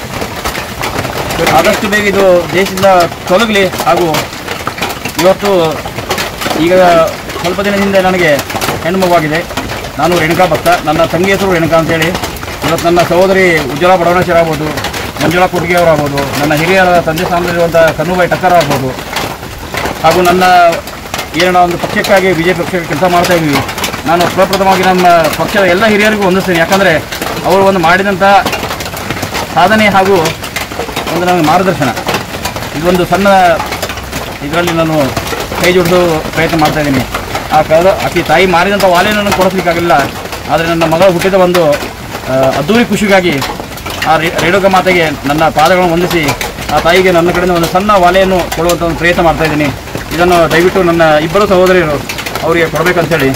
ಆದಷ್ಟು ಬೇಗ ಇದು ದೇಶದಿಂದ ತೊಲಗಲಿ. ಹಾಗೂ ಇವತ್ತು ಈಗ ಸ್ವಲ್ಪ ದಿನದಿಂದ ನನಗೆ ಹೆಣ್ಣು ಮಗುವಾಗಿದೆ. ನಾನು ರೇಣುಕಾ ಭಕ್ತ, ನನ್ನ ತಂಗಿ ಹೆಸರು ರೇಣುಕಾ ಅಂತೇಳಿ. ಇವತ್ತು ನನ್ನ ಸಹೋದರಿ ಉಜ್ವಲ ಬಡವನಾಚರ್ ಆಗ್ಬೋದು, ಮಂಜುಳಾ ಕೊಟ್ಟಿಗೆ ಅವರಾಗ್ಬೋದು, ನನ್ನ ಹಿರಿಯರ ತಂದೆ ಸ್ಥಾನದಲ್ಲಿರುವಂಥ ಕನ್ನುಬಾಯಿ ಟಕ್ಕರ್ ಆಗ್ಬೋದು, ಹಾಗೂ ನನ್ನ ಏನೋ ಒಂದು ಪಕ್ಷಕ್ಕಾಗಿ BJP ಪಕ್ಷಕ್ಕೆ ಕೆಲಸ ಮಾಡ್ತಾ ಇದ್ವಿ. ನಾನು ಪ್ರಪ್ರಥಮವಾಗಿ ನಮ್ಮ ಪಕ್ಷದ ಎಲ್ಲ ಹಿರಿಯರಿಗೂ ಹೊಂದಿಸ್ತೀನಿ. ಯಾಕಂದರೆ ಅವರು ಒಂದು ಮಾಡಿದಂಥ ಸಾಧನೆ ಹಾಗೂ ಒಂದು ನನಗೆ ಮಾರ್ಗದರ್ಶನ, ಇದೊಂದು ಸಣ್ಣ ಇದರಲ್ಲಿ ನಾನು ಕೈ ಜೋಡಿಸೋ ಪ್ರಯತ್ನ ಮಾಡ್ತಾಯಿದ್ದೀನಿ. ಆಕೆ ತಾಯಿ ಮಾರಿದಂಥ ವಾಲೆಯನ್ನು ನನಗೆ ಕೊಡಿಸ್ಲಿಕ್ಕಾಗಲಿಲ್ಲ. ಆದರೆ ನನ್ನ ಮಗಳು ಹುಟ್ಟಿದ ಒಂದು ಅದ್ದೂರಿ ಖುಷಿಗಾಗಿ ಆ ರೇಣುಕಾ ಮಾತೆಗೆ ನನ್ನ ಪಾದಗಳನ್ನು ವಂದಿಸಿ ಆ ತಾಯಿಗೆ ನನ್ನ ಕಡೆಯಿಂದ ಒಂದು ಸಣ್ಣ ವಾಲೆಯನ್ನು ಕೊಡುವಂಥ ಒಂದು ಪ್ರಯತ್ನ ಮಾಡ್ತಾಯಿದ್ದೀನಿ. ಇದನ್ನು ದಯವಿಟ್ಟು ನನ್ನ ಇಬ್ಬರು ಸಹೋದರಿಯರು ಅವರಿಗೆ ಕೊಡಬೇಕಂತೇಳಿ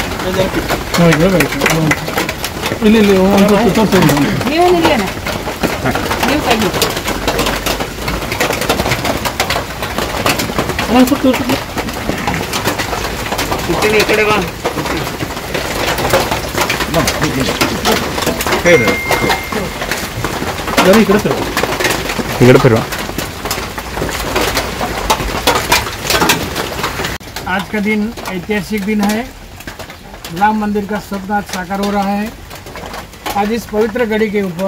आज का दिन ऐतिहासिक दिन है। राम मंदिर का सपना आज साकार हो रहा है। आज इस पवित्र घड़ी के ऊपर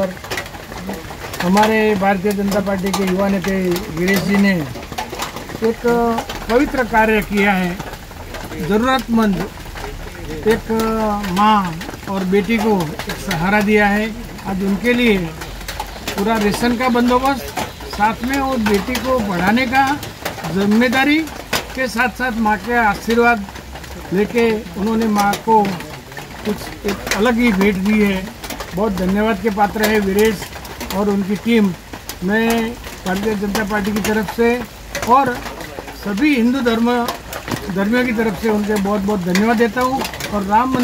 हमारे भारतीय जनता पार्टी के युवा नेता वीरेश जी ने एक पवित्र कार्य किया है। ज़रूरतमंद एक माँ और बेटी को एक सहारा दिया है। आज उनके लिए पूरा रेशन का बंदोबस्त, साथ में वो बेटी को पढ़ाने का जिम्मेदारी के साथ साथ माँ के आशीर्वाद लेके उन्होंने माँ को कुछ एक अलग ही भेंट दी है। बहुत धन्यवाद के पात्र है वीरेश और उनकी टीम। मैं भारतीय जनता पार्टी की तरफ से और सभी हिंदू धर्मियों की तरफ से उनके बहुत बहुत धन्यवाद देता हूँ। और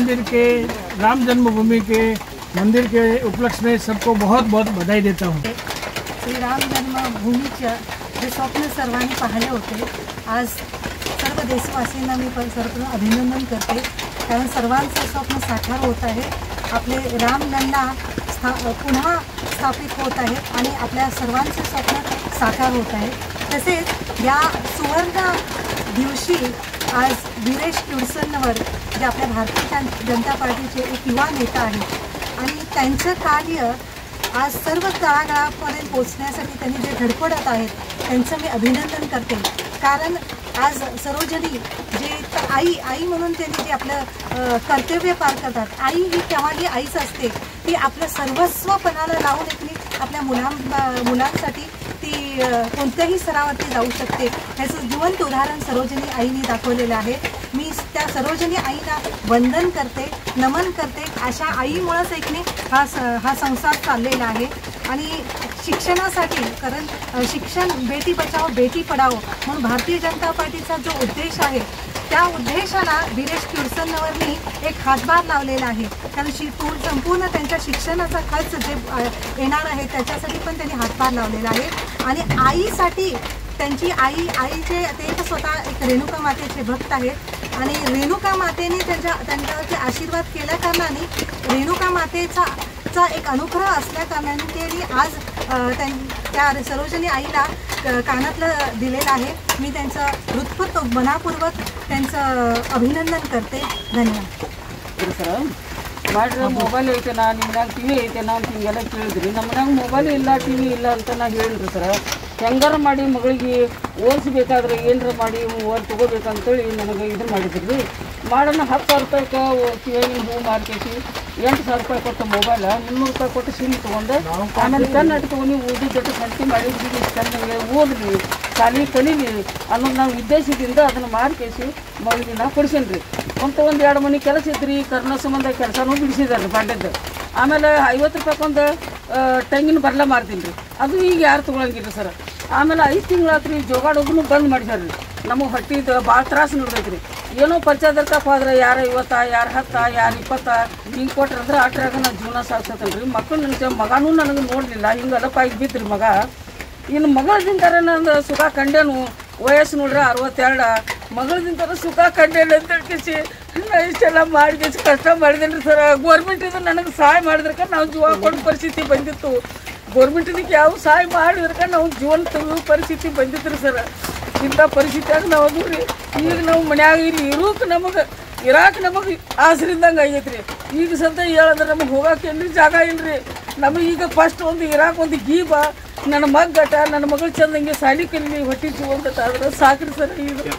राम जन्मभूमि के मंदिर के उपलक्ष्य में सबको बहुत बहुत बधाई देता हूँ। श्री राम जन्मभूमीच्या जे स्वप्न सर्वांनी पाहिले होते, आज सर्व देशवासीयांना मी सर्वप्रथम अभिनंदन करते, कारण सर्वांचं स्वप्न साकार होत आहे। आपले रामलल्ला पुन्हा स्थापित होत आहे आणि आपल्या सर्वांचे स्वप्न साकार होत आहे। तसेच या सुवर्ण दिवशी आज वीरेश क्युडसनवर जे आपल्या भारतीय जनता पार्टीचे एक युवा नेता आहेत आणि त्यांचं कार्य आज सर्व तळागाळापर्यंत पोहोचण्यासाठी त्यांनी जे धडपडत आहेत त्यांचं मी अभिनंदन करते। कारण आज सरोजनी जे आई म्हणून त्यांनी जे आपलं कर्तव्य पार करतात, आई ही केव्हाही आईच असते। ती आपलं सर्वस्व पणाला लावून आपल्या मुलांसाठी ती कोणत्याही स्तरावरती जाऊ शकते। ह्याचं जिवंत उदाहरण सरोजनी आईने दाखवलेलं आहे। मी त्या सरोजनी आईला वंदन करते, नमन करते। अशा आईमुळेच हा संसार चाललेला आहे। आणि शिक्षणासाठी, कारण शिक्षण बेटी बचाओ बेटी पढाओ म्हणून भारतीय जनता पार्टीचा जो उद्देश आहे त्या उद्देशाला वीरेश क्युडसनवरनी एक हातभार लावलेला आहे। कारण संपूर्ण त्यांच्या शिक्षणाचा खर्च जे येणार आहे त्याच्यासाठी पण त्यांनी हातभार लावलेला आहे। आणि आईसाठी त्यांची आईचे ते स्वतः एक रेणुका मातेचे भक्त आहेत आणि रेणुका मातेने त्यांच्यावरती आशीर्वाद केल्या कारणाने रेणुका मातेचा एक अनुग्रह असल्या कारणाने त्यांनी आज त्या सरोजनी आईला कानातलं दिलेलं आहे। मी त्यांचं हृदयपूर्वक मनापूर्वक त्यांचं अभिनंदन करते। धन्यवाद ಸರ್। ಮಾಡ್ರೆ ಮೊಬೈಲ್ ಐತೆ ನಾ ನಿಮ್ನಾಗ ಟಿವಿ ಐತೆ ನಾ ಅಂತ ಹಿಂಗೆಲ್ಲ ಕೇಳಿದ್ರಿ। ನಮ್ಮನ್ಯಾಗ ಮೊಬೈಲ್ ಇಲ್ಲ ಟಿವಿ ಇಲ್ಲ ಅಂತ ನಾ ಹೇಳಿದ್ರಿ ಸರ್। ಹೆಂಗಾರ ಮಾಡಿ ಮಗಳಿಗೆ ಓದಿಸ್ಬೇಕಾದ್ರೆ ಏನರ ಮಾಡಿ ಓದಿ ತೊಗೋಬೇಕಂತೇಳಿ ನನಗೆ ಇದು ಮಾಡಿದ್ರಿ। ಮಾಡೋಣ 10,000 ರೂಪಾಯಿಗೆ ಕಿವಿಯಾಗಿನ ಹೂ ಮಾರ್ಕೇಸಿ 8,000 ರೂಪಾಯಿ ಕೊಟ್ಟು ಮೊಬೈಲ್ 300 ರೂಪಾಯಿ ಕೊಟ್ಟು ಸಿಮ್ ತೊಗೊಂಡೆ। ಆಮೇಲೆ ಪೆನ್ ಅಟ್ಟು ತೊಗೊಂಡು ಓದಿ ಜೊತೆ ಸಂತಿ ಮಾಡಿದ್ವಿ, ಚೆನ್ನಾಗಿ ಓದ್ರಿ ಶಾಲೆ ಕಲೀಲಿ ಅನ್ನೋದು ನಾವು ಉದ್ದೇಶದಿಂದ ಅದನ್ನು ಮಾರ್ಕೇಸಿ ಮಗಳಿಗೆ ನಾ ಕೊಡಿಸೇನ್ರಿ। ಒಂದು 2 ಮನೆ ಕೆಲಸ ಇದ್ರಿ, ಕರ್ನ ಸಂಬಂಧ ಕೆಲಸನೂ ಬಿಡಿಸಿದಾರೆ ಬಾಂಡೆದ್ದು। ಆಮೇಲೆ 50 ರೂಪಾಯಿಗೊಂದು ತೆಂಗಿನ ಬರ್ಲ ಮಾರ್ತೀನಿ ರೀ, ಅದು ಈಗ ಯಾರು ತೊಗೊಳಂಗಿಲ್ಲ ಸರ್। ಆಮೇಲೆ 5 ತಿಂಗಳಾತ್ರಿ ಜೋಗಾಡೋದನ್ನು ಬಂದ್ ಮಾಡಿಸ್ಯಾರ ರೀ। ನಮಗೆ ಹೊಟ್ಟಿದ್ದು ಭಾಳ ತ್ರಾಸು ನೋಡ್ಬೇಕ್ರಿ। ಏನೋ ಪರಿಚಯದರ್ಕಪ್ಪ ಆದ್ರೆ ಯಾರು 50 ಯಾರು 10 ಯಾರು 20 ಹಿಂಗೆ ಕೊಟ್ರಂದ್ರೆ ಅಟ್ರಾಗ ನಾನು ಜೀವನ ಸಾಗಿಸತ್ತಲ್ರಿ। ಮಕ್ಕಳು ನನ್ನ ಮಗನೂ ನನಗೆ ನೋಡಲಿಲ್ಲ, ಹಿಂಗೆ ಅಲಪಾಗಿ ಬಿದ್ರಿ ಮಗ। ಇನ್ನು ಮಗಳದಿಂತಾರೆ ನಂದು ಸುಖ ಕಂಡೇನು, ವಯಸ್ಸು ನೋಡ್ರಿ 62, ಮಗಳದಿಂತಾರೆ ಸುಖ ಕಂಡೇನು ಅಂತ ಹೇಳ್ಕಿಸಿ ನಾ ಇಷ್ಟೆಲ್ಲ ಮಾಡಿಸಿ ಕಷ್ಟ ಮಾಡಿದೇನೆ ರೀ ಸರ್। ಗೋರ್ಮೆಂಟಿಂದ ನನಗೆ ಸಹಾಯ ಮಾಡಿದ್ರಕ ನಾವು ಜೀವ ಕೊಡೋ ಪರಿಸ್ಥಿತಿ ಬಂದಿತ್ತು। ಗೋರ್ಮೆಂಟಿನಕ್ಕೆ ಯಾವ ಸಹಾಯ ಮಾಡಿದ್ರಕ ನಾವು ಜೀವನ ತೆಗೆದು ಪರಿಸ್ಥಿತಿ ಬಂದಿತ್ತು ಸರ್। ಇಂಥ ಪರಿಸ್ಥಿತಿಯಾಗ ನಾವು ಅದು ರೀ ಈಗ ನಾವು ಮನ್ಯಾಗ ಇಲ್ಲಿ ಇರಾಕ್ ನಮಗೆ ಆಸರಿಂದಂಗೆ ಆಗೈತೆ ರೀ। ಈಗ ಸದ್ಯ ಹೇಳಿದ್ರೆ ನಮಗೆ ಹೋಗಕ್ಕೆ ಎಲ್ಲಿ ಜಾಗ ಇಲ್ಲರಿ। ನಮಗೆ ಈಗ ಫಸ್ಟ್ ಒಂದು ಇರಾಕ್ ಒಂದು ಗೀಬ ನನ್ನ ಮಗ್ಗಟ ನನ್ನ ಮಗಳು ಚಂದಂಗೆ ಸಾಲಿ ಕಲಿ ಹೊಟ್ಟಿ ಸಿಗುವಂತಾದ್ರೆ ಸಾಕ್ರಿ ಸರ್।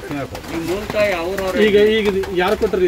ಈಗ ಯಾರು ಕೊಟ್ಟರಿ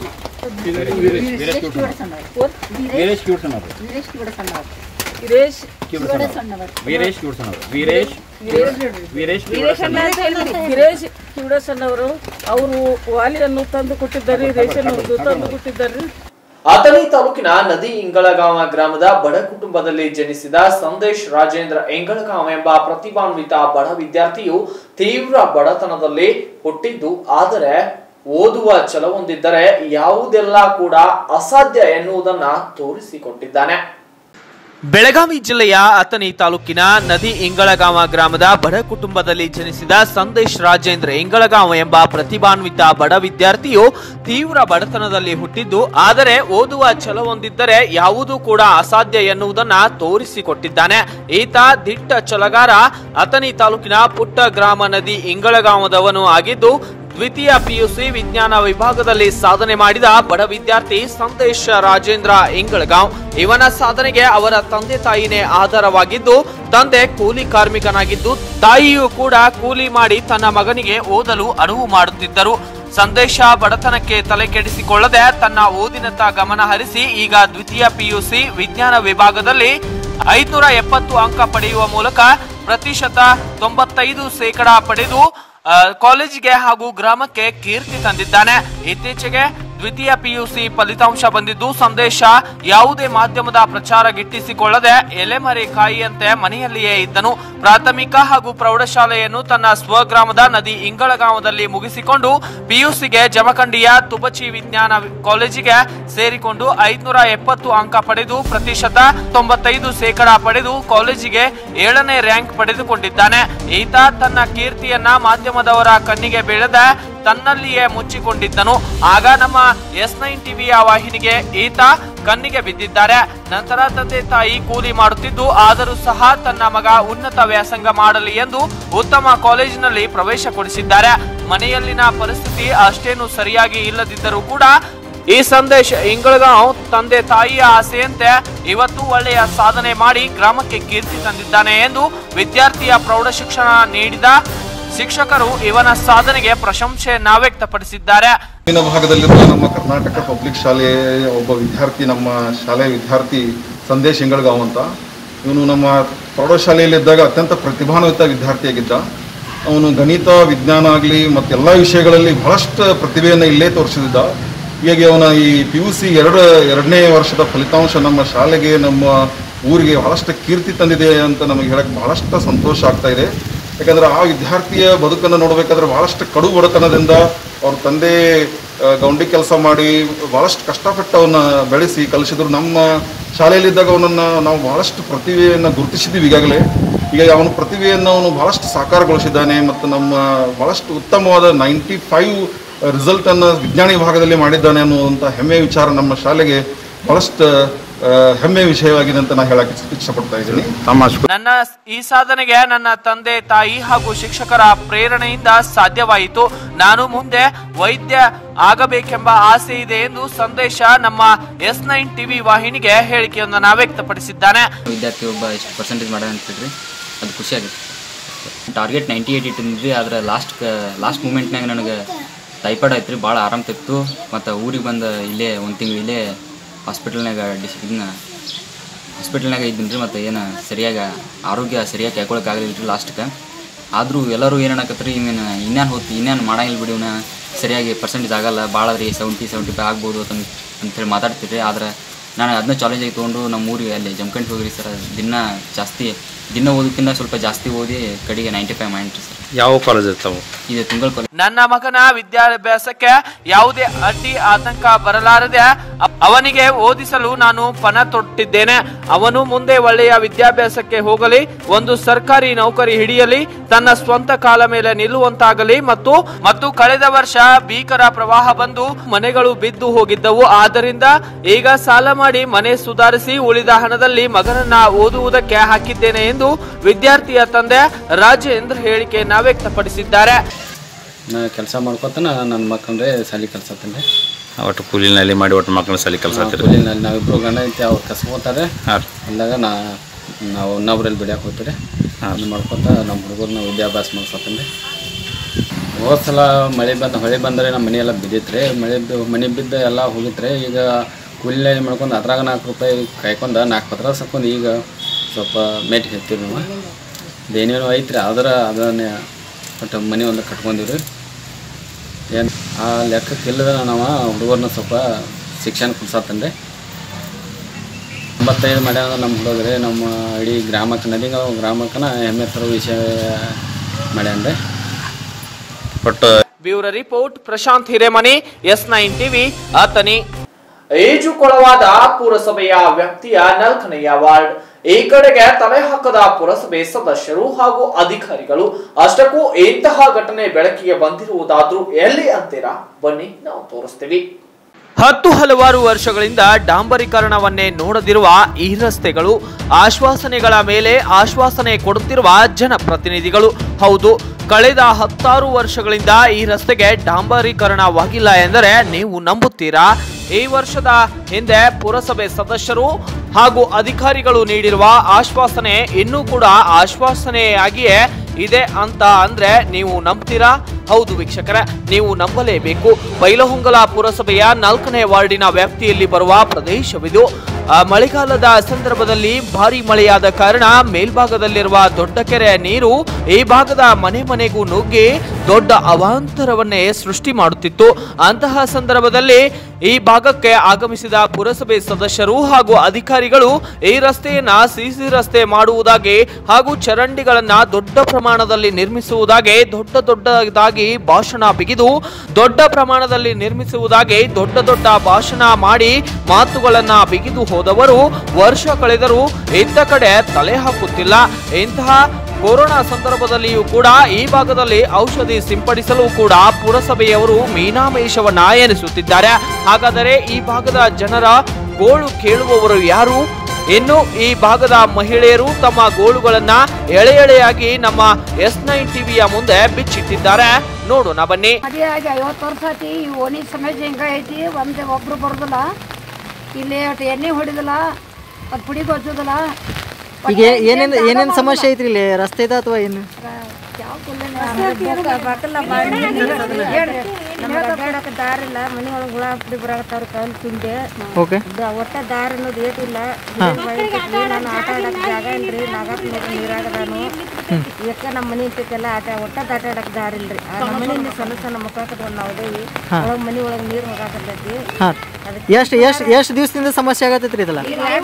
ಗಿರೀಶ್ ಕ್ಯೂಡಸನ್ ಅವರು ವಾಲಿಯನ್ನು ತಂದು ಕೊಟ್ಟಿದ್ದಾರೆ, ರೇಷನ್ ತಂದು ಕೊಟ್ಟಿದ್ದಾರೆ। ಅಥಣಿ ತಾಲೂಕಿನ ನದಿ ಇಂಗಳಗಾಂವ ಗ್ರಾಮದ ಬಡ ಕುಟುಂಬದಲ್ಲಿ ಜನಿಸಿದ ಸಂದೇಶ್ ರಾಜೇಂದ್ರ ಇಂಗಳಗಾಂವ ಎಂಬ ಪ್ರತಿಭಾನ್ವಿತ ಬಡ ವಿದ್ಯಾರ್ಥಿಯು ತೀವ್ರ ಬಡತನದಲ್ಲಿ ಹುಟ್ಟಿದ್ದು, ಆದರೆ ಓದುವ ಛಲ ಹೊಂದಿದ್ದರೆ ಯಾವುದೆಲ್ಲ ಕೂಡ ಅಸಾಧ್ಯ ಎನ್ನುವುದನ್ನ ತೋರಿಸಿಕೊಟ್ಟಿದ್ದಾನೆ. ಬೆಳಗಾವಿ ಜಿಲ್ಲೆಯ ಅಥಣಿ ತಾಲೂಕಿನ ನದಿ ಇಂಗಳಗಾಂವ ಗ್ರಾಮದ ಬಡ ಕುಟುಂಬದಲ್ಲಿ ಜನಿಸಿದ ಸಂದೇಶ್ ರಾಜೇಂದ್ರ ಇಂಗಳಗಾಂವ ಎಂಬ ಪ್ರತಿಭಾನ್ವಿತ ಬಡ ವಿದ್ಯಾರ್ಥಿಯು ತೀವ್ರ ಬಡತನದಲ್ಲಿ ಹುಟ್ಟಿದ್ದು, ಆದರೆ ಓದುವ ಛಲ ಹೊಂದಿದ್ದರೆ ಯಾವುದೂ ಕೂಡ ಅಸಾಧ್ಯ ಎನ್ನುವುದನ್ನ ತೋರಿಸಿಕೊಟ್ಟಿದ್ದಾನೆ. ಈತ ದಿಟ್ಟ ಛಲಗಾರ. ಅಥಣಿ ತಾಲೂಕಿನ ಪುಟ್ಟ ಗ್ರಾಮ ನದಿ ಇಂಗಳಗಾಂವದವನು ಆಗಿದ್ದು, ದ್ವಿತೀಯ ಪಿಯುಸಿ ವಿಜ್ಞಾನ ವಿಭಾಗದಲ್ಲಿ ಸಾಧನೆ ಮಾಡಿದ ಬಡ ವಿದ್ಯಾರ್ಥಿ ಸಂದೇಶ್ ರಾಜೇಂದ್ರ ಇಂಗಳಗಾಂವ್. ಇವನ ಸಾಧನೆಗೆ ಅವರ ತಂದೆ ತಾಯಿನೇ ಆಧಾರವಾಗಿದ್ದು, ತಂದೆ ಕೂಲಿ ಕಾರ್ಮಿಕನಾಗಿದ್ದು, ತಾಯಿಯೂ ಕೂಡ ಕೂಲಿ ಮಾಡಿ ತನ್ನ ಮಗನಿಗೆ ಓದಲು ಅನುವು ಮಾಡುತ್ತಿದ್ದರು. ಸಂದೇಶ ಬಡತನಕ್ಕೆ ತಲೆ ಕೆಡಿಸಿಕೊಳ್ಳದೆ ತನ್ನ ಓದಿನತ್ತ ಗಮನ ಹರಿಸಿ ಈಗ ದ್ವಿತೀಯ ಪಿಯುಸಿ ವಿಜ್ಞಾನ ವಿಭಾಗದಲ್ಲಿ 570 ಅಂಕ ಪಡೆಯುವ ಮೂಲಕ ಪ್ರತಿಶತ 95% ಪಡೆದು ಕಾಲೇಜಿಗೆ ಹಾಗೂ ಗ್ರಾಮಕ್ಕೆ ಕೀರ್ತಿ ತಂದಿದ್ದಾನೆ. ಇತ್ತೀಚೆಗೆ ದ್ವಿತೀಯ ಪಿಯುಸಿ ಫಲಿತಾಂಶ ಬಂದಿದ್ದು, ಸಂದೇಶ ಯಾವುದೇ ಮಾಧ್ಯಮದ ಪ್ರಚಾರ ಗಿಟ್ಟಿಸಿಕೊಳ್ಳದೆ ಎಲೆಮರೆ ಕಾಯಿಯಂತೆ ಮನೆಯಲ್ಲಿಯೇ ಇದ್ದನು. ಪ್ರಾಥಮಿಕ ಹಾಗೂ ಪ್ರೌಢಶಾಲೆಯನ್ನು ತನ್ನ ಸ್ವಗ್ರಾಮದ ನದಿ ಇಂಗಳಗಾಂವದಲ್ಲಿ ಮುಗಿಸಿಕೊಂಡು ಪಿಯುಸಿಗೆ ಜಮಖಂಡಿಯ ತುಬಚಿ ವಿಜ್ಞಾನ ಕಾಲೇಜಿಗೆ ಸೇರಿಕೊಂಡು 570 ಅಂಕ ಪಡೆದು ಪ್ರತಿಶತ 95% ಪಡೆದು ಕಾಲೇಜಿಗೆ 7ನೇ ರ್ಯಾಂಕ್ ಪಡೆದುಕೊಂಡಿದ್ದಾನೆ. ಈತ ತನ್ನ ಕೀರ್ತಿಯನ್ನ ಮಾಧ್ಯಮದವರ ಕಣ್ಣಿಗೆ ಬೀಳದೆ ತನ್ನಲ್ಲಿಯೇ ಮುಚ್ಚಿಕೊಂಡಿದ್ದನು. ಆಗ ನಮ್ಮ S9 ಟಿವಿಯ ವಾಹಿನಿಗೆ ಈತ ಕಣ್ಣಿಗೆ ಬಿದ್ದಿದ್ದಾರೆ. ನಂತರ ತಂದೆ ತಾಯಿ ಕೂಲಿ ಮಾಡುತ್ತಿದ್ದು, ಆದರೂ ಸಹ ತನ್ನ ಮಗ ಉನ್ನತ ವ್ಯಾಸಂಗ ಮಾಡಲಿ ಎಂದು ಉತ್ತಮ ಕಾಲೇಜಿನಲ್ಲಿ ಪ್ರವೇಶ ಕೊಡಿಸಿದ್ದಾರೆ. ಮನೆಯಲ್ಲಿನ ಪರಿಸ್ಥಿತಿ ಅಷ್ಟೇನು ಸರಿಯಾಗಿ ಇಲ್ಲದಿದ್ದರೂ ಕೂಡ ಈ ಸಂದೇಶ್ ಇಂಗಳಗಾಂವ್ ತಂದೆ ತಾಯಿಯ ಆಸೆಯಂತೆ ಇವತ್ತು ಒಳ್ಳೆಯ ಸಾಧನೆ ಮಾಡಿ ಗ್ರಾಮಕ್ಕೆ ಕೀರ್ತಿ ತಂದಿದ್ದಾನೆ ಎಂದು ವಿದ್ಯಾರ್ಥಿಯ ಪ್ರೌಢ ಶಿಕ್ಷಣ ನೀಡಿದ ಶಿಕ್ಷಕರು ಇವನ ಸಾಧನೆಗೆ ಪ್ರಶಂಸೆಯನ್ನ ವ್ಯಕ್ತಪಡಿಸಿದ್ದಾರೆ. ಗ್ರಾಮೀಣ ಭಾಗದಲ್ಲಿರುವ ನಮ್ಮ ಕರ್ನಾಟಕ ಪಬ್ಲಿಕ್ ಶಾಲೆಯ ಒಬ್ಬ ವಿದ್ಯಾರ್ಥಿ, ನಮ್ಮ ಶಾಲೆಯ ವಿದ್ಯಾರ್ಥಿ ಸಂದೇಶ್ ಇಂಗಳಗಾಂವ್ ಅಂತ. ಇವನು ನಮ್ಮ ಪ್ರೌಢಶಾಲೆಯಲ್ಲಿದ್ದಾಗ ಅತ್ಯಂತ ಪ್ರತಿಭಾನ್ವಿತ ವಿದ್ಯಾರ್ಥಿಯಾಗಿದ್ದ. ಅವನು ಗಣಿತ, ವಿಜ್ಞಾನ ಆಗಲಿ ಮತ್ತೆಲ್ಲ ವಿಷಯಗಳಲ್ಲಿ ಬಹಳಷ್ಟು ಪ್ರತಿಭೆಯನ್ನು ಇಲ್ಲೇ ತೋರಿಸಿದ್ದ. ಹೀಗಾಗಿ ಅವನ ಈ PUC ಎರಡನೇ ವರ್ಷದ ಫಲಿತಾಂಶ ನಮ್ಮ ಶಾಲೆಗೆ, ನಮ್ಮ ಊರಿಗೆ ಬಹಳಷ್ಟು ಕೀರ್ತಿ ತಂದಿದೆ ಅಂತ ನಮಗೆ ಹೇಳಕ್ಕೆ ಬಹಳಷ್ಟು ಸಂತೋಷ ಆಗ್ತಾ ಇದೆ. ಯಾಕಂದರೆ ಆ ವಿದ್ಯಾರ್ಥಿಯ ಬದುಕನ್ನು ನೋಡಬೇಕಾದ್ರೆ ಭಾಳಷ್ಟು ಕಡು ಬಡತನದಿಂದ ಅವ್ರ ತಂದೆ ಗೌಂಡಿ ಕೆಲಸ ಮಾಡಿ ಭಾಳಷ್ಟು ಕಷ್ಟಪಟ್ಟು ಅವನ್ನ ಬೆಳೆಸಿ ಕಲಿಸಿದ್ರು. ನಮ್ಮ ಶಾಲೆಯಲ್ಲಿದ್ದಾಗ ಅವನನ್ನು ನಾವು ಭಾಳಷ್ಟು ಪ್ರತಿಭೆಯನ್ನು ಗುರುತಿಸಿದ್ದೀವಿ ಈಗಾಗಲೇ. ಈಗ ಅವನ ಪ್ರತಿಭೆಯನ್ನು ಅವನು ಭಾಳಷ್ಟು ಸಾಕಾರಗೊಳಿಸಿದ್ದಾನೆ ಮತ್ತು ನಮ್ಮ ಭಾಳಷ್ಟು ಉತ್ತಮವಾದ 95 ರಿಸಲ್ಟನ್ನು ವಿಜ್ಞಾನ ವಿಭಾಗದಲ್ಲಿ ಮಾಡಿದ್ದಾನೆ ಅನ್ನುವಂಥ ಹೆಮ್ಮೆಯ ವಿಚಾರ ನಮ್ಮ ಶಾಲೆಗೆ ಭಾಳಷ್ಟು ಹೆಮ್ಮೆ ವಿಷಯವಾಗಿದೆ ಅಂತ ನಾನು ಹೇಳಕ್ಕೆ ಇಷ್ಟಪಡ್ತಾ ಇದ್ದೀನಿ. ನನ್ನ ಈ ಸಾಧನೆಗೆ ನನ್ನ ತಂದೆ ತಾಯಿ ಹಾಗೂ ಶಿಕ್ಷಕರ ಪ್ರೇರಣೆಯಿಂದ ಸಾಧ್ಯವಾಯಿತು. ನಾನು ಮುಂದೆ ವೈದ್ಯ ಆಗಬೇಕೆಂಬ ಆಸೆ ಇದೆ ಎಂದು ಸಂದೇಶ ನಮ್ಮ S9 ಟಿವಿ ವಾಹಿನಿಗೆ ಹೇಳಿಕೆಯೊಂದನ್ನು ವ್ಯಕ್ತಪಡಿಸಿದ್ದಾನೆ. ವಿದ್ಯಾರ್ಥಿ ಒಬ್ಬ ಎಷ್ಟು ಪರ್ಸೆಂಟೇಜ್ ಮಾಡೋಣ ಅಂತಿದ್ರಿ, ಅದು ಖುಷಿ ಆಗುತ್ತೆ. ಟಾರ್ಗೆಟ್ 98 ಇಟ್ಟಿದ್ರಿ, ಆದರೆ ಲಾಸ್ಟ್ ಮೂಮೆಂಟ್ನಾಗ ನನಗೆ ಟೈಫಾಯ್ಡ್ ಆಯ್ತು ರೀ. ಭಾಳ ಆರಾಮ ತೆಗ್ತು. ಮತ್ತು ಊರಿಗೆ ಬಂದು ಇಲ್ಲೇ 1 ತಿಂಗಳು ಇಲ್ಲೇ ಹಾಸ್ಪಿಟಲ್ನಾಗ ಇದ್ದೀನಿ ರೀ. ಮತ್ತು ಏನು ಸರಿಯಾಗಿ ಆರೋಗ್ಯ ಸರಿಯಾಗಿ ಕೈಗೊಳಕ್ಕಾಗಲಿಲ್ಲ ರೀ ಲಾಸ್ಟ್ಗೆ. ಆದರೂ ಎಲ್ಲರೂ ಏನು ಹೇಳಕತ್ರಿ, ಇನ್ನೇನು ಮಾಡಂಗಿಲ್ಲ ಬಿಡಿ, ಇವನ್ನ ಸರಿಯಾಗಿ ಪರ್ಸೆಂಟೇಜ್ ಆಗಲ್ಲ, ಭಾಳ ರೀ 70-75 ಆಗ್ಬೋದು ಅಂಥೇಳಿ ಮಾತಾಡ್ತೀರಿ. ಆದರೆ ನಾನು ಅದನ್ನ ಚಾಲೆಂಜಾಗಿ ತೊಗೊಂಡು ನಮ್ಮ ಊರಿಗೆ ಅಲ್ಲಿ ಜಮಖಂಡಿ ಹೋಗಿರಿ ಸರ್. ದಿನ ಓದೋಕ್ಕಿಂತ ಸ್ವಲ್ಪ ಜಾಸ್ತಿ ಓದಿ ಕಡೆಗೆ 95 ಮಾಡಿರಿ ಸರ್. ಯಾವ ಕಾಲೇಜ್ ಇರ್ತಾವೆ? ಇದು ತುಂಗಲ್ ಕಾಲೇಜ್. ನನ್ನ ಮಗನ ವಿದ್ಯಾಭ್ಯಾಸಕ್ಕೆ ಯಾವುದೇ ಅಡ್ಡಿ ಆತಂಕ ಬರಲಾರದೆ ಅವನಿಗೆ ಓದಿಸಲು ನಾನು ಪಣ ತೊಟ್ಟಿದ್ದೇನೆ. ಅವನು ಮುಂದೆ ಒಳ್ಳೆಯ ವಿದ್ಯಾಭ್ಯಾಸಕ್ಕೆ ಹೋಗಲಿ, ಒಂದು ಸರ್ಕಾರಿ ನೌಕರಿ ಹಿಡಿಯಲಿ, ತನ್ನ ಸ್ವಂತ ಕಾಲ ಮೇಲೆ ನಿಲ್ಲುವಂತಾಗಲಿ. ಮತ್ತು ಕಳೆದ ವರ್ಷ ಭೀಕರ ಪ್ರವಾಹ ಬಂದು ಮನೆಗಳು ಬಿದ್ದು ಹೋಗಿದ್ದವು. ಆದ್ದರಿಂದ ಈಗ ಸಾಲ ಮಾಡಿ ಮನೆ ಸುಧಾರಿಸಿ ಉಳಿದ ಹಣದಲ್ಲಿ ಮಗನನ್ನ ಓದುವುದಕ್ಕೆ ಹಾಕಿದ್ದೇನೆ ಎಂದು ವಿದ್ಯಾರ್ಥಿಯ ತಂದೆ ರಾಜೇಂದ್ರ ಹೇಳಿಕೆಯನ್ನ ವ್ಯಕ್ತಪಡಿಸಿದ್ದಾರೆ. ನಾ ಕೆಲಸ ಮಾಡ್ಕೊತಾನ ನನ್ನ ಮಕ್ಕಂದ್ರೆ ಸಾಲಿ ಕಲ್ಸತ್ತಂದ್ರೆ ಒಟ್ಟು ಕೂಲಿನಲ್ಲಿ ಮಾಡಿ ಒಟ್ಟು ಮಕ್ಕಳ ಸಾಲಿ ಕಲ್ಸತ್ತೀರಿ. ಕೂಲಿನಲ್ಲಿ ನಾವಿಬ್ಬರು ಗಂಡ ಐತೆ, ಅವ್ರು ಕಸ್ಕೋತಾರೆ. ಅಂದಾಗ ನಾವು ಇನ್ನೊಬ್ರಲ್ಲಿ ದುಡಿಯಕ್ಕೆ ಹೋಗ್ತಾರೆ. ಅದು ಮಾಡ್ಕೊತ ನಮ್ಮ ಹುಡುಗರನ್ನ ವಿದ್ಯಾಭ್ಯಾಸ ಮಾಡ್ಸತ್ತಂದ್ರೆ. ಹೋದ ಸಲ ಹೊಳೆ ಬಂದರೆ ನಮ್ಮ ಮನೆಯೆಲ್ಲ ಬಿದ್ದಿತ್ತು ರೀ. ಮನೆ ಬಿದ್ದು ಎಲ್ಲ ಹೋಗಿತ್ತು. ಈಗ ಕೂಲಿನಲ್ಲಿ ಮಾಡ್ಕೊಂಡು ಅದ್ರಾಗ 4 ರೂಪಾಯಿ ಕಾಯ್ಕೊಂಡು 4 ಪತ್ರ ಸಾಕೊಂಡು ಈಗ ಸ್ವಲ್ಪ ಮೇಟಿಗೆ ಹತ್ತೀವಿ ನಾವು. ಅದೇನೇನೋ ಐತ್ರಿ, ಅದನ್ನೇ ಒಟ್ಟು ಮನೆ ಒಂದು ಕಟ್ಕೊಂಡಿವ್ರಿ. ಏನು ಆ ಲೆಕ್ಕಕ್ಕೆ ಇಲ್ಲದ ನಾವು ಹುಡುಗರನ್ನ ಸ್ವಲ್ಪ ಶಿಕ್ಷಣ ಕೊಡ್ಸತ್ತಂದ್ರೆ 95 ಮಾಡ್ಯಾನ ನಮ್ಮ ಹುಡುಗ್ರೆ. ನಮ್ಮ ಇಡೀ ಗ್ರಾಮಕ್ಕನ ಹೆಮ್ಮೆ ಥರ ವಿಷಯ ಮಾಡ್ಯಾನ್ರಿ. Bureau report Prashant Hiremani, S9 TV, Athani. ಈಜುಕೊಳವಾದ ಪುರಸಭೆಯ ವ್ಯಾಪ್ತಿಯ 4ನೇ ವಾರ್ಡ್. ಈ ಕಡೆಗೆ ತಲೆ ಹಾಕದ ಪುರಸಭೆ ಸದಸ್ಯರು ಹಾಗೂ ಅಧಿಕಾರಿಗಳು. ಅಷ್ಟಕ್ಕೂ ಇಂತಹ ಘಟನೆ ಬೆಳಕಿಗೆ ಬಂದಿರುವುದಾದ್ರೂ ಎಲ್ಲಿ ಅಂತೀರಾ? ಬನ್ನಿ ನಾವು ತೋರಿಸ್ತೀವಿ. ಹಲವಾರು ವರ್ಷಗಳಿಂದ ಡಾಂಬರೀಕರಣವನ್ನೇ ನೋಡದಿರುವ ಈ ರಸ್ತೆಗಳು, ಆಶ್ವಾಸನೆಗಳ ಮೇಲೆ ಆಶ್ವಾಸನೆ ಕೊಡುತ್ತಿರುವ ಜನಪ್ರತಿನಿಧಿಗಳು. ಹೌದು, ಕಳೆದ 10 ವರ್ಷಗಳಿಂದ ಈ ರಸ್ತೆಗೆ ಡಾಂಬರೀಕರಣವಾಗಿಲ್ಲ ಎಂದರೆ ನೀವು ನಂಬುತ್ತೀರಾ? ಈ ವರ್ಷದ ಹಿಂದೆ ಪುರಸಭೆ ಸದಸ್ಯರು ಹಾಗೂ ಅಧಿಕಾರಿಗಳು ನೀಡಿರುವ ಆಶ್ವಾಸನೆ ಇನ್ನೂ ಕೂಡ ಆಶ್ವಾಸನೆಯಾಗಿಯೇ ಇದೆ ಅಂತ ಅಂದ್ರೆ ನೀವು ನಂಬ್ತೀರಾ? ಹೌದು ವೀಕ್ಷಕರೇ, ನೀವು ನಂಬಲೇಬೇಕು. ಬೈಲಹೊಂಗಲ ಪುರಸಭೆಯ 4ನೇ ವಾರ್ಡಿನ ವ್ಯಾಪ್ತಿಯಲ್ಲಿ ಬರುವ ಪ್ರದೇಶವಿದು. ಮಳೆಗಾಲದ ಸಂದರ್ಭದಲ್ಲಿ ಭಾರಿ ಮಳೆಯಾದ ಕಾರಣ ಮೇಲ್ಭಾಗದಲ್ಲಿರುವ ದೊಡ್ಡ ಕೆರೆಯ ನೀರು ಈ ಭಾಗದ ಮನೆಗೂ ನುಗ್ಗಿ ದೊಡ್ಡ ಅವಾಂತರವನ್ನೇ ಸೃಷ್ಟಿ ಮಾಡುತ್ತಿತ್ತು. ಅಂತಹ ಸಂದರ್ಭದಲ್ಲಿ ಈ ಭಾಗಕ್ಕೆ ಆಗಮಿಸಿದ ಪುರಸಭೆ ಸದಸ್ಯರು ಹಾಗೂ ಅಧಿಕಾರಿಗಳು ಈ ರಸ್ತೆಯನ್ನ ಸಿಸಿ ರಸ್ತೆ ಮಾಡುವುದಾಗಿ ಹಾಗೂ ಚರಂಡಿಗಳನ್ನ ದೊಡ್ಡ ಪ್ರಮಾಣದಲ್ಲಿ ನಿರ್ಮಿಸುವುದಾಗಿ ದೊಡ್ಡದಾಗಿ ಭಾಷಣ ಬಿಗಿದು ದೊಡ್ಡ ಪ್ರಮಾಣದಲ್ಲಿ ನಿರ್ಮಿಸುವುದಾಗಿ ದೊಡ್ಡ ಭಾಷಣ ಮಾಡಿ ಮಾತುಗಳನ್ನ ಬಿಗಿದು ಹೋದವರು ವರ್ಷ ಕಳೆದರೂ ಇತ್ತ ಕಡೆ ತಲೆ ಹಾಕುತ್ತಿಲ್ಲ. ಇಂತಹ ಕೊರೋನಾ ಸಂದರ್ಭದಲ್ಲಿಯೂ ಕೂಡ ಈ ಭಾಗದಲ್ಲಿ ಔಷಧಿ ಸಿಂಪಡಿಸಲು ಕೂಡ ಪುರಸಭೆಯವರು ಮೀನಾಮೇಷವನ್ನ ಎನಿಸುತ್ತಿದ್ದಾರೆ. ಹಾಗಾದರೆ ಈ ಭಾಗದ ಜನರ ಗೋಳು ಕೇಳುವವರು ಯಾರು? ಇನ್ನು ಈ ಭಾಗದ ಮಹಿಳೆಯರು ತಮ್ಮ ಗೋಳುಗಳನ್ನ ಎಳೆಯಾಗಿ ನಮ್ಮ S9 ಟಿವಿಯ ಮುಂದೆ ಬಿಚ್ಚಿಟ್ಟಿದ್ದಾರೆ. ನೋಡೋಣ ಬನ್ನಿ. 50 ವರ್ಷ ಆಯ್ತಿ. ಈ ಓಣಿ ಸಮಸ್ಯೆ ಹಿಂಗ ಐತಿ. ಒಬ್ರು ಬರೋದಿಲ್ಲ, ಇಲ್ಲಿ ಎಣ್ಣೆ ಹೊಡಿದಿಲ್ಲ, ಅದು ಪುಡಿ ಗೊಜ್ಜೋದಿಲ್ಲ. ಈಗ ಏನೇನು ಸಮಸ್ಯೆ ಐತ್ರಿ ಇಲ್ಲಿ? ರಸ್ತೆ ಅಥವಾ ಏನು? ದಾರಿಲ್ಲ, ಮನೆ ಒಳಗೆ ಹುಳ ಪುಡಿ ಬರಾಕತ್ತಾರ, ಕಲ್ಲು ತುಂಡೆ. ಒಟ್ಟ ದಾರಿ ಅನ್ನೋದು ಏಟಿಲ್ಲ. ನಾನು ಆಟ ಆಡಕ್ ಜಾಗ ಇಲ್ರಿ, ನಾಗಕ್ ನೀರಾಗದಾನು. ಯಾಕ ನಮ್ಮ ಮನೆ ಇಂತಕ್ಕೆಲ್ಲ ಒಟ್ಟದ ಆಟ ಆಡಕ್ ದಾರಿ ಇಲ್ರಿ. ನಮ್ಮ ಮನೆಯಿಂದ ಸಣ್ಣ ಸಣ್ಣ ಮಕ್ಕಳ ಕಟ್ಕೊಂಡು ನಾವು ಅದೇವಿ. ಒಳಗ್ ಮನೆ ಒಳಗೆ ನೀರು ಹೋಗಾಕತ್ತೈತಿ. ಎಷ್ಟು ದಿವಸದಿಂದ ಸಮಸ್ಯೆ ಆಗತ್ತೈತ್ರಿ ಇದೆಲ್ಲ?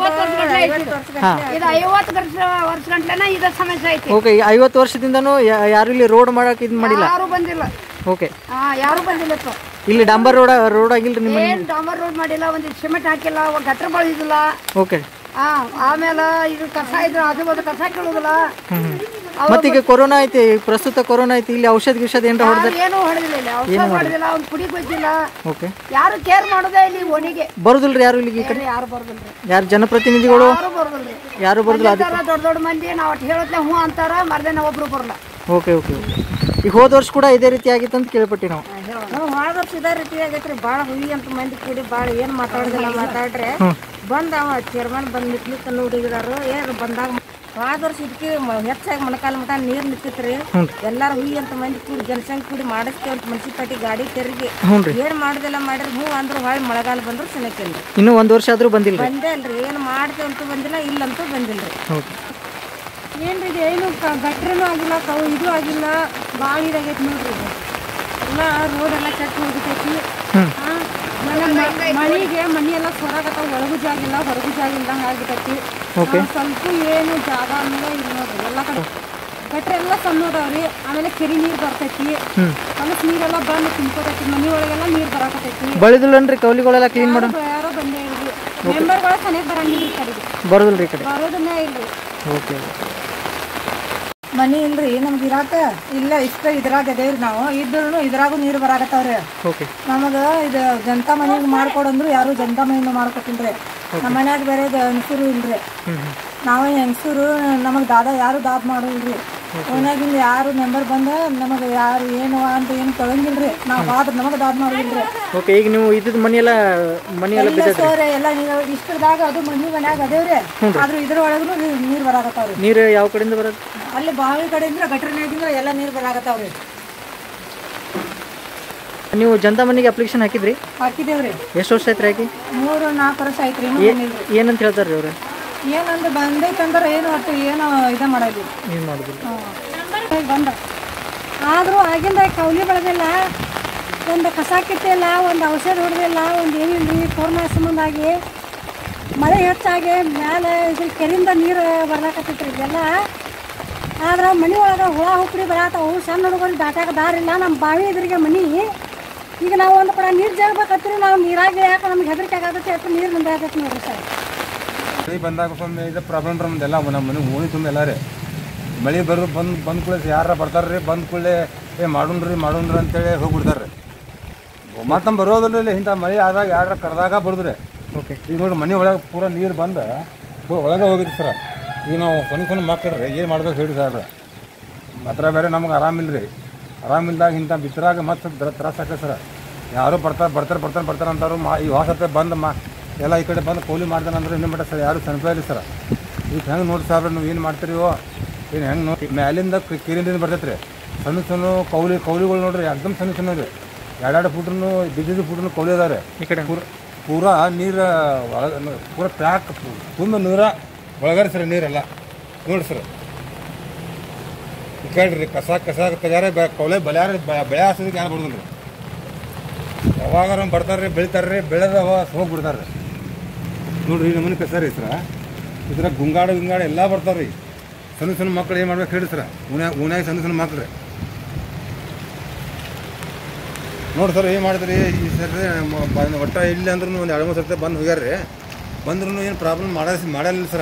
50 ವರ್ಷದಿಂದನೂ ಯಾರು ಇಲ್ಲಿ ರೋಡ್ ಮಾಡಕ್ ಇದ್ ಮಾಡಿಲ್ಲ? ಯಾರು ಬಂದಿಲ್ಲ. ಓಕೆ, ಯಾರು ಬಂದಿಲ್ಲ. ಇಲ್ಲಿ ಡಾಂಬರ್ ರೋಡ್ ಆಗಿಲ್ರಿ? ನಿಮ್ಮ ಡಾಂಬರ್ ರೋಡ್ ಮಾಡಿಲ್ಲ, ಒಂದು ಸಿಮೆಂಟ್ ಹಾಕಿಲ್ಲ, ಒಂದು ಗಟ್ರ ಬಳದಿಲ್ಲ. ಓಕೆ, ಆಮೇಲೆ ಇದು ಕಸ ಇದ್ರೆ ಅದು ಕಸ ಕೇಳುದಿಲ್ಲ. ಮತ್ತೀಗ ಕೊರೋನಾ ಐತಿ, ಪ್ರಸ್ತುತ ಕೊರೋನಾ ಐತಿ. ಇಲ್ಲಿ ಔಷಧಿ ಏನ್ರ ಹೊಡೆದ? ಏನು ಹೊಡೆದಿಲ್ಲ, ಔಷಧ ಹೊಡೆದಿಲ್ಲ, ಒಂದು ಪುಡಿ ಗೊತ್ತಿಲ್ಲ. ಓಕೆ, ಯಾರು ಕೇರ್ ಮಾಡೋದೇ ಇಲ್ಲಿ ಓಣಿಗೆ ಬರುದಿಲ್ರಿ ಯಾರು ಇಲ್ಲಿಗೆ? ಯಾರು ಬರುದಿಲ್ರಿ. ಯಾರು ಜನಪ್ರತಿನಿಧಿಗಳು ಯಾರು ಬರುದಿಲ್ಲ? ದೊಡ್ಡ ಮಂದಿ ನಾವು ಒಟ್ಟು ಹೇಳತ್ಲೆ ಹ್ಞೂ ಅಂತಾರ, ಮರ್ದೆ ನಾವು ಒಬ್ರು ಬರಲ್ಲ. Okay okay okay. ಈಗ ಹೋದ ವರ್ಷ ಕೂಡ ಇದೇ ರೀತಿ ಆಗಿತ್ತು ಅಂತ ಕೇಳ್ಪಟ್ಟಿ ನಾವು. ಹೋದ ವರ್ಷ ಇದೇ ರೀತಿ ಆಗೈತ್ರಿ. ಭಾಳ ಹುಯಿ ಅಂತ ಮಂದಿ ಕೂಡಿ ಭಾಳ ಏನು ಮಾತಾಡಿದಿಲ್ಲ. ಮಾತಾಡ್ರೆ ಬಂದ ಅವ ಚೇರ್ಮನ್ ಬಂದು ನಿತ್ಲಿಕ್ಕೆ ನೋಡಿದಾರು. ಏನು ಬಂದಾಗ ಹೋದ ವರ್ಷ ಇದಕ್ಕೆ ಹೆಚ್ಚಾಗಿ ಮೊಣಕಾಲ ಮಟ ನೀರು ನಿಂತಿತ್ರಿ. ಎಲ್ಲಾರು ಹುಯಿ ಅಂತ ಮಂದಿ ಕೂಡಿ ಜನಸಂಖ್ಯೆ ಕೂಡಿ ಮಾಡಿಸ್ತೇವೆ ಅಂತ ಮುನ್ಸಿಪಾಲ್ಟಿ ಗಾಡಿ ತೆರಿಗೆ ಏನ್ ಮಾಡುದಿಲ್ಲ ಮಾಡ್ರಿ. ಹ್ಞೂ ಅಂದ್ರು ಹೊಳ್ಳಿ ಮಳೆಗಾಲ ಬಂದ್ರು ಚೆನ್ನಾಗಿಲ್ರಿ. ಇನ್ನೂ 1 ವರ್ಷ ಆದ್ರೂ ಬಂದಿಲ್ಲ? ಬಂದೇ ಅಲ್ರಿ. ಏನು ಮಾಡ್ತೇವೆ ಅಂತೂ ಬಂದಿಲ್ಲ, ಇಲ್ಲಂತೂ ಬಂದಿಲ್ರಿ. ಏನ್ರಿ ಏನು ಗಟ್ರನೂ ಆಗಿಲ್ಲ, ಇದು ಆಗಿಲ್ಲ, ಭಾಳ ಇದಾಗೈತಿ ನೋಡ್ರಿ. ಎಲ್ಲ ರೋಡ್ ಎಲ್ಲ ಕೆಟ್ಟ ಹೋಗಿತೈತಿ. ಮಳೆಗೆ ಮನಿ ಎಲ್ಲ ಸೊರಾಗತ್ತಾವ. ಒಳಗೂ ಜಾಗಿಲ್ಲ, ಹೊರಗೂ ಜಾಗಿಲ್ಲ, ಆಗಿತೈತಿ. ಸ್ವಲ್ಪ ಏನು ಜಾಗ ಆಮೇಲೆ ಇಲ್ಲ ನೋಡ್ರಿ. ಎಲ್ಲ ಕಡೆ ಗಟ್ರ ಎಲ್ಲ ಸಣ್ಣದವ್ರಿ. ಆಮೇಲೆ ಕೆರೆ ನೀರು ಬರ್ತೈತಿ, ಹೊಲಸ್ ನೀರೆಲ್ಲ ಬಂದು ತುಂಬ್ಕೊತೈತಿ. ಮನಿ ಒಳಗೆಲ್ಲ ನೀರು ಬರಾಕತೈತಿ. ಬಳಿದಿಲ್ಲನ್ರಿ ಕೌಲಿಗಳೆಲ್ಲ ಕ್ಲೀನ್ ಮಾಡೋ? ಯಾರೋ ಬಂದೇ ಇಲ್ರಿ. ಮೆಂಬರ್ಗಳು ಸನೇಕ ಬರಂಗಿಲ್ಲ ಈ ಕಡೆಗೆ. ಬರೋದಿಲ್ರಿ ಈ ಕಡೆ? ಬರೋದನ್ನೇ ಇಲ್ರಿ. ಓಕೆ, ಮನಿ ಇಲ್ರಿ ನಮ್ಗೆ ಇರಾಕ. ಇಲ್ಲ ಇಷ್ಟ ಇದ್ರಾಗ ಅದೇವ್ರಿ. ನಾವು ಇದ್ರು ಇದ್ರಾಗೂ ನೀರು ಬರಾಕತ್ತಾವ್ರಿ. ನಮಗ ಇದು ಜನತಾ ಮನೆಗೆ ಮಾಡ್ಕೊಡಂದ್ರು ಯಾರು ಜನತಾ ಮನೆಯಿಂದ ಮಾಡ್ಕೊತಿನ್ರಿ. ನಮ್ಮ ಮನ್ಯಾಗ ಬೇರೆ ಹೆಂಗಸರು ಇಲ್ರಿ. ನಾವೇ ಹೆಂಗಸರು. ನಮಗ್ ಯಾರು ದಾದ ಮಾಡೋಲ್ರಿ. ಓನ್ಯಾಗಿಂದ ಯಾರು ಮೆಂಬರ್ ಬಂದ ನಮಗ ಯಾರು ಏನು ಅಂತ ಏನು ತೊಳಂಗಿಲ್ರಿ. ನಾವ್ ಆದ್ರ ನಮಗ ದಾದ ಮಾಡೋದಿಲ್ರಿ. ಓಕೆ, ಈಗ ನೀವು ಇದ್ದ ಮನೆಯೆಲ್ಲ ಎಲ್ಲ ಇಷ್ಟದಾಗ ಅದು ಮನ್ಯಾಗ ಅದೇವ್ರಿ. ಆದ್ರೂ ಇದ್ರ ಒಳಗೂ ನೀರ್ ಬರಾಕತ್ತಾವ್ರಿ. ನೀರು ಯಾವ ಕಡೆಯಿಂದ ಬರೋದು? ಅಲ್ಲಿ ಬಾವಿ ಕಡೆಯಿಂದ ಗಟ್ರನ್ಯಾಗಿಂದ ಎಲ್ಲ ನೀರು ಬರಾಕತ್ತಾವ್ರಿ. ನೀವು ಜನತಾ ಮನೆಗೆ ಅಪ್ಲಿಕೇಶನ್ ಹಾಕಿದ್ರಿ? ಹಾಕಿದೇವ್ರಿ. ಎಷ್ಟು ವರ್ಷ ಆಯ್ತು ಹಾಕಿ? 3-4 ವರ್ಷ ಆಯ್ತ್ರಿ. ಏನಂತ ಹೇಳ್ತಾರ್ರಿ ಅವ್ರು? ಏನಂದ್ರೆ ಬಂದೈತಂದ್ರೆ ಏನು ಒಟ್ಟು ಏನು ಇದ ಮಾಡೋದು ಏನು ಮಾಡೋದಿಲ್ಲ. ಬಂದ ಆದರೂ ಆಗಿಂದ ಕೌಲಿ ಬೆಳೆದಿಲ್ಲ, ಒಂದು ಕಸ ಕಿತ್ತಿಲ್ಲ, ಒಂದು ಔಷಧ ಹೊಡೆದಿಲ್ಲ, ಒಂದು ಏನಿಲ್ಲ. ಕೊರೋನಾ ಸಂಬಂಧಾಗಿ ಮಳೆ ಹೆಚ್ಚಾಗಿ ಮೇಲೆ ಕೆರೆಯಿಂದ ನೀರು ಬರ್ಲಾಕತ್ತೈತ್ರಿ. ಇದೆಲ್ಲ ಆದ್ರೆ ಮನೆ ಒಳಗೆ ಹುಳ ಹುಪ್ಪಡಿ ಬರತ್ತಾವು. ಸಣ್ಣ ಹುಡುಗರಿಗೆ ದಾಟಾಕ ದಾರಿಲ್ಲ. ನಮ್ಮ ಬಾವಿ ಎದುರಿಗೆ ಮನೆ. ಈಗ ನಾವು ಒಂದು ಕಡೆ ನೀರು ಜಾಗಬೇಕತ್ರಿ. ನಾವು ನೀರಾಗಿ ಯಾಕೆ ನಮ್ಗೆ ಹೆದರಿಕೆ ಆಗತ್ತೆ ಅಷ್ಟು ನೀರು ಮುಂದೆ ಆಗತ್ತೆ ನೋಡ್ರಿ ಸರ್. ಮಳೆ ಬಂದಾಗ ಒಮ್ಮೆ ಇದು ಪ್ರಾಬ್ಲಮ್ ಎಲ್ಲ ನಮ್ಮ ಮನೆ ಓಣಿ ತುಂಬ ಎಲ್ಲ ರೀ. ಮಳೆ ಬಂದ ಕೂಡಲೇ ಯಾರ ಬರ್ತಾರೆ ರೀ. ಬಂದ ಕೂಡಲೇ ಮಾಡೋಣ್ರಿ ಅಂತೇಳಿ ಹೋಗ್ಬಿಡ್ತಾರೆ ರೀ. ಮತ್ತೆ ಬರೋದ್ರಲ್ಲಿ ಇಂಥ ಮಳೆ ಆದಾಗ ಯಾರ ಕರೆದಾಗ ಬರೋದ್ರಿ. ಓಕೆ, ಈಗ ನೋಡಿ ಮನೆ ಒಳಗೆ ಪೂರ ನೀರು ಬಂದು ಒಳಗೆ ಹೋಗಿರಿ ಸರ್. ಈಗ ನಾವು ಸಣ್ಣ ಮಕ್ಕಳು ರೀ ಏನು ಮಾಡ್ಬೇಕು ಹೇಳಿ ಸರ್. ಮಾತ್ರ ಬೇರೆ ನಮ್ಗೆ ಆರಾಮಿಲ್ಲ ರೀ. ಆರಾಮಿಲ್ದಾಗ ಇಂಥ ಬಿತ್ತರಾಗ ಮತ್ತೆ ತ್ರಾಸ ಆಗ್ತದೆ ಸರ್. ಯಾರು ಬರ್ತಾರೆ ಅಂತಾರು. ಈ ಹೊಸತ್ತೆ ಬಂದು ಎಲ್ಲ ಈ ಕಡೆ ಬಂದು ಕೌಲಿ ಮಾಡ್ತಾನೆ ಅಂದ್ರೆ ಇನ್ನೂ ಮಟ್ಟ ಸರ್ ಯಾರು ಸನ್ಪ್ಲಾಯಿಲ್ಲ ಸರ್. ಈಗ ಹೆಂಗೆ ನೋಡಿ ಸಾಬ್ರೆ ನೀವು ಏನು ಮಾಡ್ತೀರಿವೋ ಏನು ಹೆಂಗೆ ನೋಡಿ ಮ್ಯಾಲಿಂದ ಕೆರೆಯಿಂದ ಬರ್ತೈತೆ ರೀ. ಸಣ್ಣ ಕೌಲಿಗಳು ನೋಡ್ರಿ ಎಕ್ದಮ್ ಸಣ್ಣ ರೀ. 2 ಫುಟ್ನು ಬಿದ್ದಿದ್ದು ಫುಟ್ನು ಕೌಲಿ ಅದಾವೆ ಈ ಕಡೆ. ಪೂರಾ ನೀರು ಒಳಗೆ ಪೂರ ಪ್ಯಾಕ್ ತುಂಬ ನೀರ ಒಳಗಾರೆ ಸರ್. ನೀರೆಲ್ಲ ನೋಡಿ ಸರ್ ಈ ಕಡೆ ರೀ. ಕಸ ತೆಗ್ಯಾರೆ ಕೌಲೆ ಬೆಳೆ ಹಾಸೋದಕ್ಕೆ ಯಾರು ಬರೋದಿಲ್ಲ ರೀ. ಯಾವಾಗ ಬರ್ತಾರೆ ರೀ, ಬೆಳಿತಾರೆ ರೀ. ಬೆಳೆದ ಹೋಗ್ಬಿಡ್ತಾರೆ ರೀ. ನೋಡ್ರಿ ನಮ್ಮನೆ ಕಸ ರೀ ಸರ. ಇದ್ರ ಗುಂಗಾಡ ಎಲ್ಲ ಬರ್ತಾವೆ ರೀ. ಸಣ್ಣ ಮಕ್ಕಳು ಏನು ಮಾಡ್ಬೇಕು ಹೇಳಿ ಸರ. ಉಣ್ಯಾಗ ಸಣ್ಣ ಮಕ್ಕಳು ರೀ. ನೋಡಿ ಸರ್ ಏನು ಮಾಡಿದ್ರಿ ಈ ಸರಿ ಒಟ್ಟ ಇಲ್ಲ ಅಂದ್ರೂ ಒಂದು 2-3 ಸರ್ತಿ ಬಂದು ಹೋಗ್ಯಾರ ರೀ. ಬಂದ್ರೂ ಏನು ಪ್ರಾಬ್ಲಮ್ ಮಾಡಲಿಲ್ಲ ಸರ.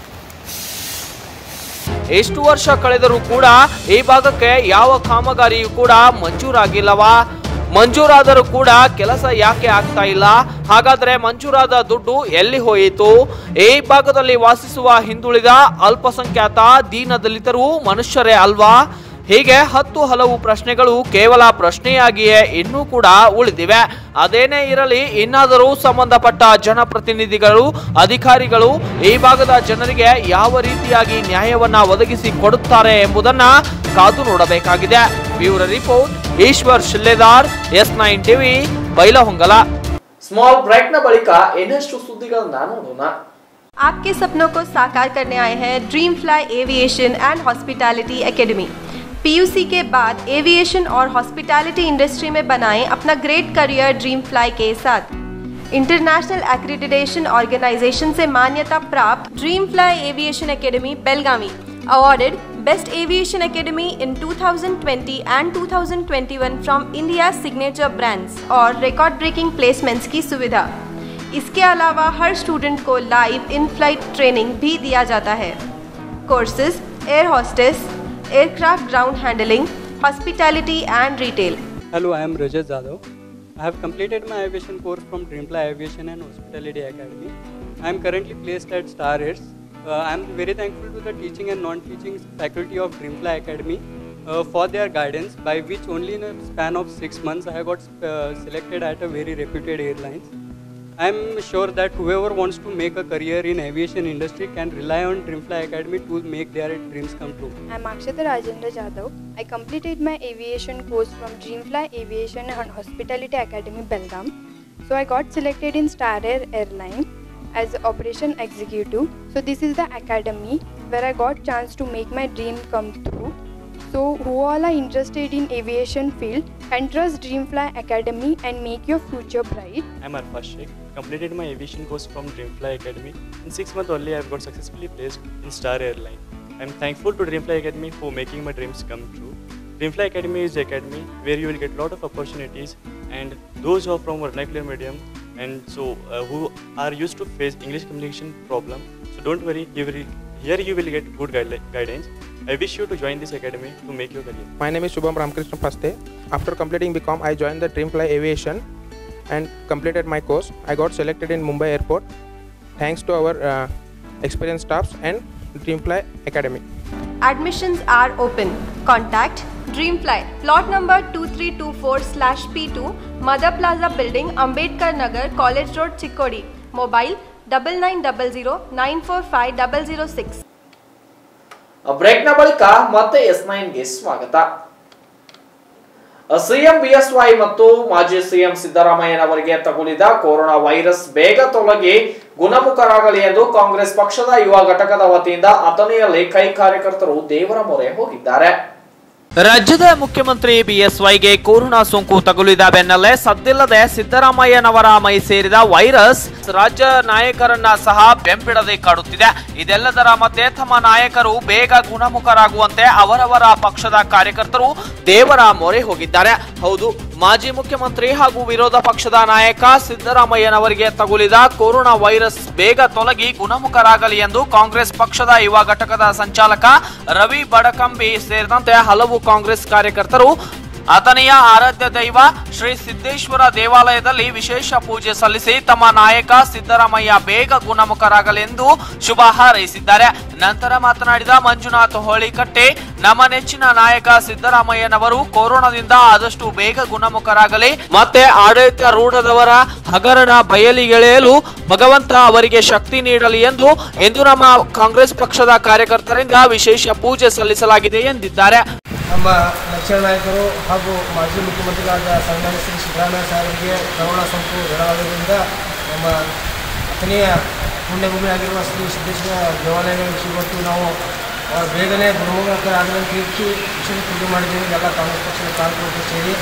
ಎಷ್ಟು ವರ್ಷ ಕಳೆದರೂ ಕೂಡ ಈ ಭಾಗಕ್ಕೆ ಯಾವ ಕಾಮಗಾರಿಯೂ ಕೂಡ ಮಂಜೂರಾಗಿಲ್ಲವಾ? ಮಂಜೂರಾದರೂ ಕೂಡ ಕೆಲಸ ಯಾಕೆ ಆಗ್ತಾ ಇಲ್ಲ? ಹಾಗಾದ್ರೆ ಮಂಜೂರಾದ ದುಡ್ಡು ಎಲ್ಲಿ ಹೋಯಿತು? ಈ ಭಾಗದಲ್ಲಿ ವಾಸಿಸುವ ಹಿಂದುಳಿದ ಅಲ್ಪಸಂಖ್ಯಾತ ದೀನದಲಿತರು ಮನುಷ್ಯರೇ ಅಲ್ವಾ? ಹೀಗೆ 10 ಹಲವು ಪ್ರಶ್ನೆಗಳು ಕೇವಲ ಪ್ರಶ್ನೆಯಾಗಿಯೇ ಇನ್ನೂ ಕೂಡ ಉಳಿದಿವೆ. ಅದೇನೇ ಇರಲಿ, ಇನ್ನಾದರೂ ಸಂಬಂಧಪಟ್ಟ ಜನಪ್ರತಿನಿಧಿಗಳು, ಅಧಿಕಾರಿಗಳು ಈ ಭಾಗದ ಜನರಿಗೆ ಯಾವ ರೀತಿಯಾಗಿ ನ್ಯಾಯವನ್ನ ಒದಗಿಸಿ ಕೊಡುತ್ತಾರೆ ಎಂಬುದನ್ನ ಕಾದು ನೋಡಬೇಕಾಗಿದೆ. Bureau report Ishwar Shilledar, S9 TV, Bailhongal. Small break ನ ಬಳಿಕ ಇನ್ನಷ್ಟು ಸುದ್ದಿಗಳನ್ನ ನೋಡೋಣ. आपके सपनों को साकार करने आए हैं dream fly aviation and hospitality academy. PUC के बाद एविएशन और हॉस्पिटैलिटी इंडस्ट्री में बनाएं अपना ग्रेट करियर ड्रीम फ्लाई के साथ। इंटरनेशनल एक्रेडिटेशन ऑर्गेनाइजेशन से मान्यता प्राप्त dream fly aviation academy Belagavi awarded best aviation academy in 2020 and 2021 from India signature brands और रिकॉर्ड ब्रेकिंग प्लेसमेंट्स की सुविधा। इसके अलावा हर स्टूडेंट को लाइव इन फ्लाइट ट्रेनिंग भी दिया जाता है। Courses air hostess, aircraft ground handling, hospitality and retail. Hello, I am Rajat Jadhav. I have completed my aviation course from Dreamfly Aviation and Hospitality Academy. I am currently placed at Star Airs. I am very thankful to the teaching and non-teaching faculty of Dreamfly Academy for their guidance, by which only in a span of 6 months I got selected at a very reputed airlines. I am sure that whoever wants to make a career in aviation industry can rely on Dreamfly Academy to make their dreams come true. I am Akshata Rajendra Jadhav. I completed my aviation course from Dreamfly Aviation and Hospitality Academy, Belgaum. So I got selected in Star Air Airline as operation executive. So this is the academy where I got chance to make my dream come true. So who all are interested in aviation field can trust Dreamfly Academy and make your future bright. I am Arfaz Sheikh. Completed my aviation course from Dreamfly Academy. In 6 months only I have got successfully placed in Star Airline. I am thankful to Dreamfly Academy for making my dreams come true. Dreamfly Academy is the academy where you will get lot of opportunities, and those who are from vernacular medium and so who are used to face English communication problem. So don't worry, here you will get good guidance. I wish you to join this academy to make your career. My name is Shubham Ramkrishna Paste. After completing BCom, I joined the Dreamfly Aviation and completed my course. I got selected in Mumbai Airport thanks to our experienced staffs and Dreamfly Academy. Admissions are open. Contact Dreamfly, plot number 2324/P2, Mother Plaza Building, Ambedkar Nagar, College Road, Chikkodi. Mobile 9900945006. ಬ್ರೇಕ್ನ ಬಳಿಕ ಮತ್ತೆ S9ಗೆ ಸ್ವಾಗತ. CM BSY ಮತ್ತು ಮಾಜಿ CM ಸಿದ್ದರಾಮಯ್ಯನವರಿಗೆ ತಗುಲಿದ corona virus ಬೇಗ ತೊಲಗಿ ಗುಣಮುಖರಾಗಲಿ ಎಂದು ಕಾಂಗ್ರೆಸ್ ಪಕ್ಷದ ಯುವ ಘಟಕದ ವತಿಯಿಂದ ಅಥಣಿಯಲ್ಲಿ ಕೈ ಕಾರ್ಯಕರ್ತರು ದೇವರ ಮೊರೆ ಹೋಗಿದ್ದಾರೆ. ರಾಜ್ಯದ ಮುಖ್ಯಮಂತ್ರಿ ಬಿಎಸ್ವೈಗೆ ಕೊರೋನಾ ಸೋಂಕು ತಗುಲಿದ ಬೆನ್ನಲ್ಲೇ ಸದ್ದಿಲ್ಲದೆ ಸಿದ್ದರಾಮಯ್ಯನವರ ಮೈ ಸೇರಿದ ವೈರಸ್ ರಾಜ್ಯ ನಾಯಕರನ್ನ ಸಹ ಬೆಂಬಿಡದೆ ಕಾಡುತ್ತಿದೆ. ಇದೆಲ್ಲದರ ಮಧ್ಯೆ ತಮ್ಮ ನಾಯಕರು ಬೇಗ ಗುಣಮುಖರಾಗುವಂತೆ ಅವರವರ ಪಕ್ಷದ ಕಾರ್ಯಕರ್ತರು ದೇವರ ಮೊರೆ ಹೋಗಿದ್ದಾರೆ. ಹೌದು, ಮಾಜಿ ಮುಖ್ಯಮಂತ್ರಿ ಹಾಗೂ ವಿರೋಧ ಪಕ್ಷದ ನಾಯಕ ಸಿದ್ದರಾಮಯ್ಯನವರಿಗೆ ತಗುಲಿದ ಕೊರೋನಾ ವೈರಸ್ ಬೇಗ ತೊಲಗಿ ಗುಣಮುಖರಾಗಲಿ ಎಂದು ಕಾಂಗ್ರೆಸ್ ಪಕ್ಷದ ಯುವ ಘಟಕದ ಸಂಚಾಲಕ ರವಿ ಬಡಕಂಬಿ ಸೇರಿದಂತೆ ಹಲವು ಕಾಂಗ್ರೆಸ್ ಕಾರ್ಯಕರ್ತರು ಆತನೆಯ ಆರಾಧ್ಯ ದೈವ ಶ್ರೀ ಸಿದ್ದೇಶ್ವರ ದೇವಾಲಯದಲ್ಲಿ ವಿಶೇಷ ಪೂಜೆ ಸಲ್ಲಿಸಿ ತಮ್ಮ ನಾಯಕ ಸಿದ್ದರಾಮಯ್ಯ ಬೇಗ ಗುಣಮುಖರಾಗಲೆಂದು ಶುಭ ಹಾರೈಸಿದ್ದಾರೆ. ನಂತರ ಮಾತನಾಡಿದ ಮಂಜುನಾಥ್ ಹೋಳಿಕಟ್ಟೆ, ನಮ್ಮ ನೆಚ್ಚಿನ ನಾಯಕ ಸಿದ್ದರಾಮಯ್ಯನವರು ಕೊರೋನಾದಿಂದ ಆದಷ್ಟು ಬೇಗ ಗುಣಮುಖರಾಗಲಿ ಮತ್ತೆ ಆಡಳಿತಾರೂಢದವರ ಹಗರಣ ಬಯಲಿಗೆಳೆಯಲು ಭಗವಂತ ಅವರಿಗೆ ಶಕ್ತಿ ನೀಡಲಿ ಎಂದು ನಮ್ಮ ಕಾಂಗ್ರೆಸ್ ಪಕ್ಷದ ಕಾರ್ಯಕರ್ತರಿಂದ ವಿಶೇಷ ಪೂಜೆ ಸಲ್ಲಿಸಲಾಗಿದೆ ಎಂದಿದ್ದಾರೆ. ನಮ್ಮ ನೆಚ್ಚಿನ ನಾಯಕರು ಹಾಗೂ ಮಾಜಿ ಮುಖ್ಯಮಂತ್ರಿಗಳಾದ ಸನ್ಮಾನ್ಯ ಶ್ರೀ ಸಿದ್ದರಾಮಯ್ಯ ಸಾಹೇಬರಿಗೆ ಕೊರೋನಾ ಸೋಂಕು ದೃಢವಾಗುವುದರಿಂದ ನಮ್ಮ ಅಥಣಿಯ ಪುಣ್ಯಭೂಮಿಯಾಗಿರುವ ಶ್ರೀ ಸಿದ್ದೇಶ್ವರ ದೇವಾಲಯಗಳ ಇವತ್ತು ನಾವು ಬೇಗನೆ ಗುಣಮುಖರಾಗಲಿ ಅಂತ ಹೇಳಿ ವಿಶೇಷ ಪೂಜೆ ಮಾಡಿದ್ದೀವಿ. ಎಲ್ಲ ಕಾಂಗ್ರೆಸ್ ಪಕ್ಷದ ಕಾರ್ಯಕರ್ತರು ಸೇರಿ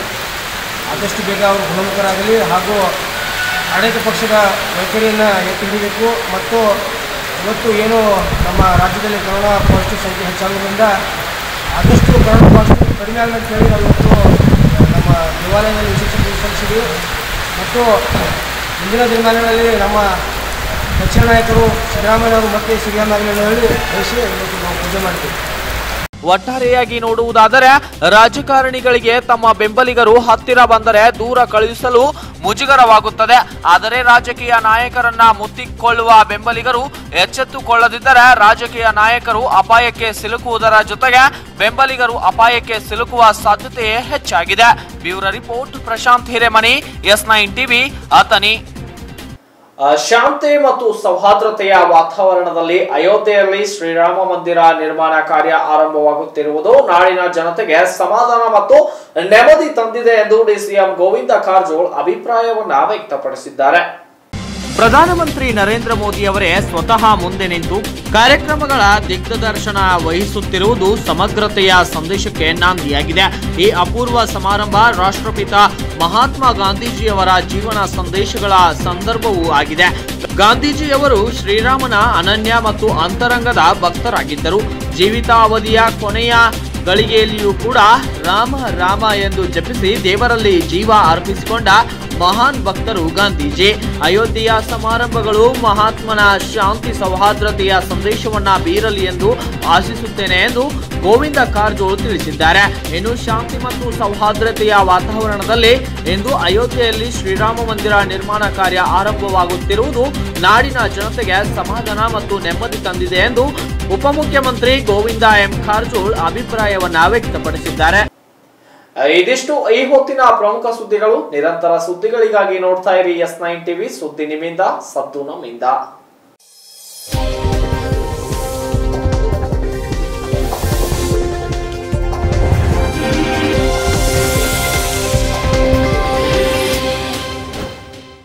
ಆದಷ್ಟು ಬೇಗ ಅವರು ಗುಣಮುಖರಾಗಲಿ ಹಾಗೂ ಆಡಳಿತ ಪಕ್ಷದ ವೈಖರಿಯನ್ನು ಎತ್ತಿ ಹಿಡಿಯಬೇಕು. ಮತ್ತು ಇವತ್ತು ಏನು ನಮ್ಮ ರಾಜ್ಯದಲ್ಲಿ ಕೊರೋನಾ ಪಾಸಿಟಿವ್ ಸಂಖ್ಯೆ ಹೆಚ್ಚಾಗುವುದರಿಂದ ಆದಷ್ಟು ಕೊರೋನಾ ಪಾಸಿಟಿವ್ ಕಡಿಮೆ ಆಗಲಿ ಅಂತ ಹೇಳಿ ನಾವು ಇವತ್ತು ನಮ್ಮ ದೇವಾಲಯದಲ್ಲಿ ವಿಶೇಷ ಪೂಜೆ ಸಲ್ಲಿಸಿದ್ವಿ. ಮತ್ತು ಮುಂದಿನ ದಿನಮಾನಗಳಲ್ಲಿ ನಮ್ಮ ನೆಚ್ಚಿನ ನಾಯಕರು ಸಿದ್ದರಾಮಯ್ಯನವರು ಮತ್ತೆ ಸಿದ್ದರಾಮಯ್ಯ ಹೇಳಿ ಬಯಸಿ ಇವತ್ತು ನಾವು ಪೂಜೆ ಮಾಡ್ತೀವಿ. ಒಟ್ಟಾರೆಯಾಗಿ ನೋಡುವುದಾದರೆ ರಾಜಕಾರಣಿಗಳಿಗೆ ತಮ್ಮ ಬೆಂಬಲಿಗರು ಹತ್ತಿರ ಬಂದರೆ ದೂರ ಕಳುಹಿಸಲು ಮುಜುಗರವಾಗುತ್ತದೆ. ಆದರೆ ರಾಜಕೀಯ ನಾಯಕರನ್ನ ಮುತ್ತಿಕೊಳ್ಳುವ ಬೆಂಬಲಿಗರು ಎಚ್ಚೆತ್ತುಕೊಳ್ಳದಿದ್ದರೆ ರಾಜಕೀಯ ನಾಯಕರು ಅಪಾಯಕ್ಕೆ ಸಿಲುಕುವುದರ ಜೊತೆಗೆ ಬೆಂಬಲಿಗರು ಅಪಾಯಕ್ಕೆ ಸಿಲುಕುವ ಸಾಧ್ಯತೆಯೇ ಹೆಚ್ಚಾಗಿದೆ. Bureau report, Prashant Hiremani, S9 TV, Athani. ಶಾಂತಿ ಮತ್ತು ಸೌಹಾರ್ದತೆಯ ವಾತಾವರಣದಲ್ಲಿ ಅಯೋಧ್ಯೆಯಲ್ಲಿ ಶ್ರೀರಾಮ ಮಂದಿರ ನಿರ್ಮಾಣ ಕಾರ್ಯ ಆರಂಭವಾಗುತ್ತಿರುವುದು ನಾಡಿನ ಜನತೆಗೆ ಸಮಾಧಾನ ಮತ್ತು ನೆಮ್ಮದಿ ತಂದಿದೆ ಎಂದು ಡಿಸಿಎಂ ಗೋವಿಂದ ಕಾರಜೋಳ ಅಭಿಪ್ರಾಯವನ್ನ ವ್ಯಕ್ತಪಡಿಸಿದ್ದಾರೆ. ಪ್ರಧಾನಮಂತ್ರಿ ನರೇಂದ್ರ ಮೋದಿ ಅವರೇ ಸ್ವತಃ ಮುಂದೆ ನಿಂತು ಕಾರ್ಯಕ್ರಮಗಳ ದಿಗ್ದರ್ಶನ ವಹಿಸುತ್ತಿರುವುದು ಸಮಗ್ರತೆಯ ಸಂದೇಶಕ್ಕೆ ನಾಂದಿಯಾಗಿದೆ. ಈ ಅಪೂರ್ವ ಸಮಾರಂಭ ರಾಷ್ಟ್ರಪಿತ ಮಹಾತ್ಮ ಗಾಂಧೀಜಿಯವರ ಜೀವನ ಸಂದೇಶಗಳ ಸಂದರ್ಭವೂ ಆಗಿದೆ. ಗಾಂಧೀಜಿಯವರು ಶ್ರೀರಾಮನ ಅನನ್ಯ ಮತ್ತು ಅಂತರಂಗದ ಭಕ್ತರಾಗಿದ್ದರು. ಜೀವಿತಾವಧಿಯ ಕೊನೆಯ ಗಳಿಗೆಯಲ್ಲಿಯೂ ಕೂಡ ರಾಮ ರಾಮ ಎಂದು ಜಪಿಸಿ ದೇವರಲ್ಲಿ ಜೀವ ಅರ್ಪಿಸಿಕೊಂಡ ಮಹಾನ್ ಭಕ್ತರು ಗಾಂಧೀಜಿ. ಅಯೋಧ್ಯೆಯ ಸಮಾರಂಭಗಳು ಮಹಾತ್ಮನ ಶಾಂತಿ ಸೌಹಾರ್ದತೆಯ ಸಂದೇಶವನ್ನ ಬೀರಲಿ ಎಂದು ಆಶಿಸುತ್ತೇನೆ ಎಂದು ಗೋವಿಂದ ಕಾರಜೋಳ ತಿಳಿಸಿದ್ದಾರೆ. ಇನ್ನು ಶಾಂತಿ ಮತ್ತು ಸೌಹಾರ್ದತೆಯ ವಾತಾವರಣದಲ್ಲಿ ಇಂದು ಅಯೋಧ್ಯೆಯಲ್ಲಿ ಶ್ರೀರಾಮ ಮಂದಿರ ನಿರ್ಮಾಣ ಕಾರ್ಯ ಆರಂಭವಾಗುತ್ತಿರುವುದು ನಾಡಿನ ಜನತೆಗೆ ಸಮಾಧಾನ ಮತ್ತು ನೆಮ್ಮದಿ ತಂದಿದೆ ಎಂದು ಉಪಮುಖ್ಯಮಂತ್ರಿ ಗೋವಿಂದ ಎಂ ಕಾರಜೋಳ ಅಭಿಪ್ರಾಯವನ್ನ ವ್ಯಕ್ತಪಡಿಸಿದ್ದಾರೆ. ಇದಿಷ್ಟು ಈ ಹೊತ್ತಿನ ಪ್ರಮುಖ ಸುದ್ದಿಗಳು. ನಿರಂತರ ಸುದ್ದಿಗಳಿಗಾಗಿ ನೋಡ್ತಾ ಇರಿ S9 ಟಿವಿ. ಸುದ್ದಿ ನಿಮ್ಮಿಂದ, ಸದ್ದು ನಮ್ಮಿಂದ.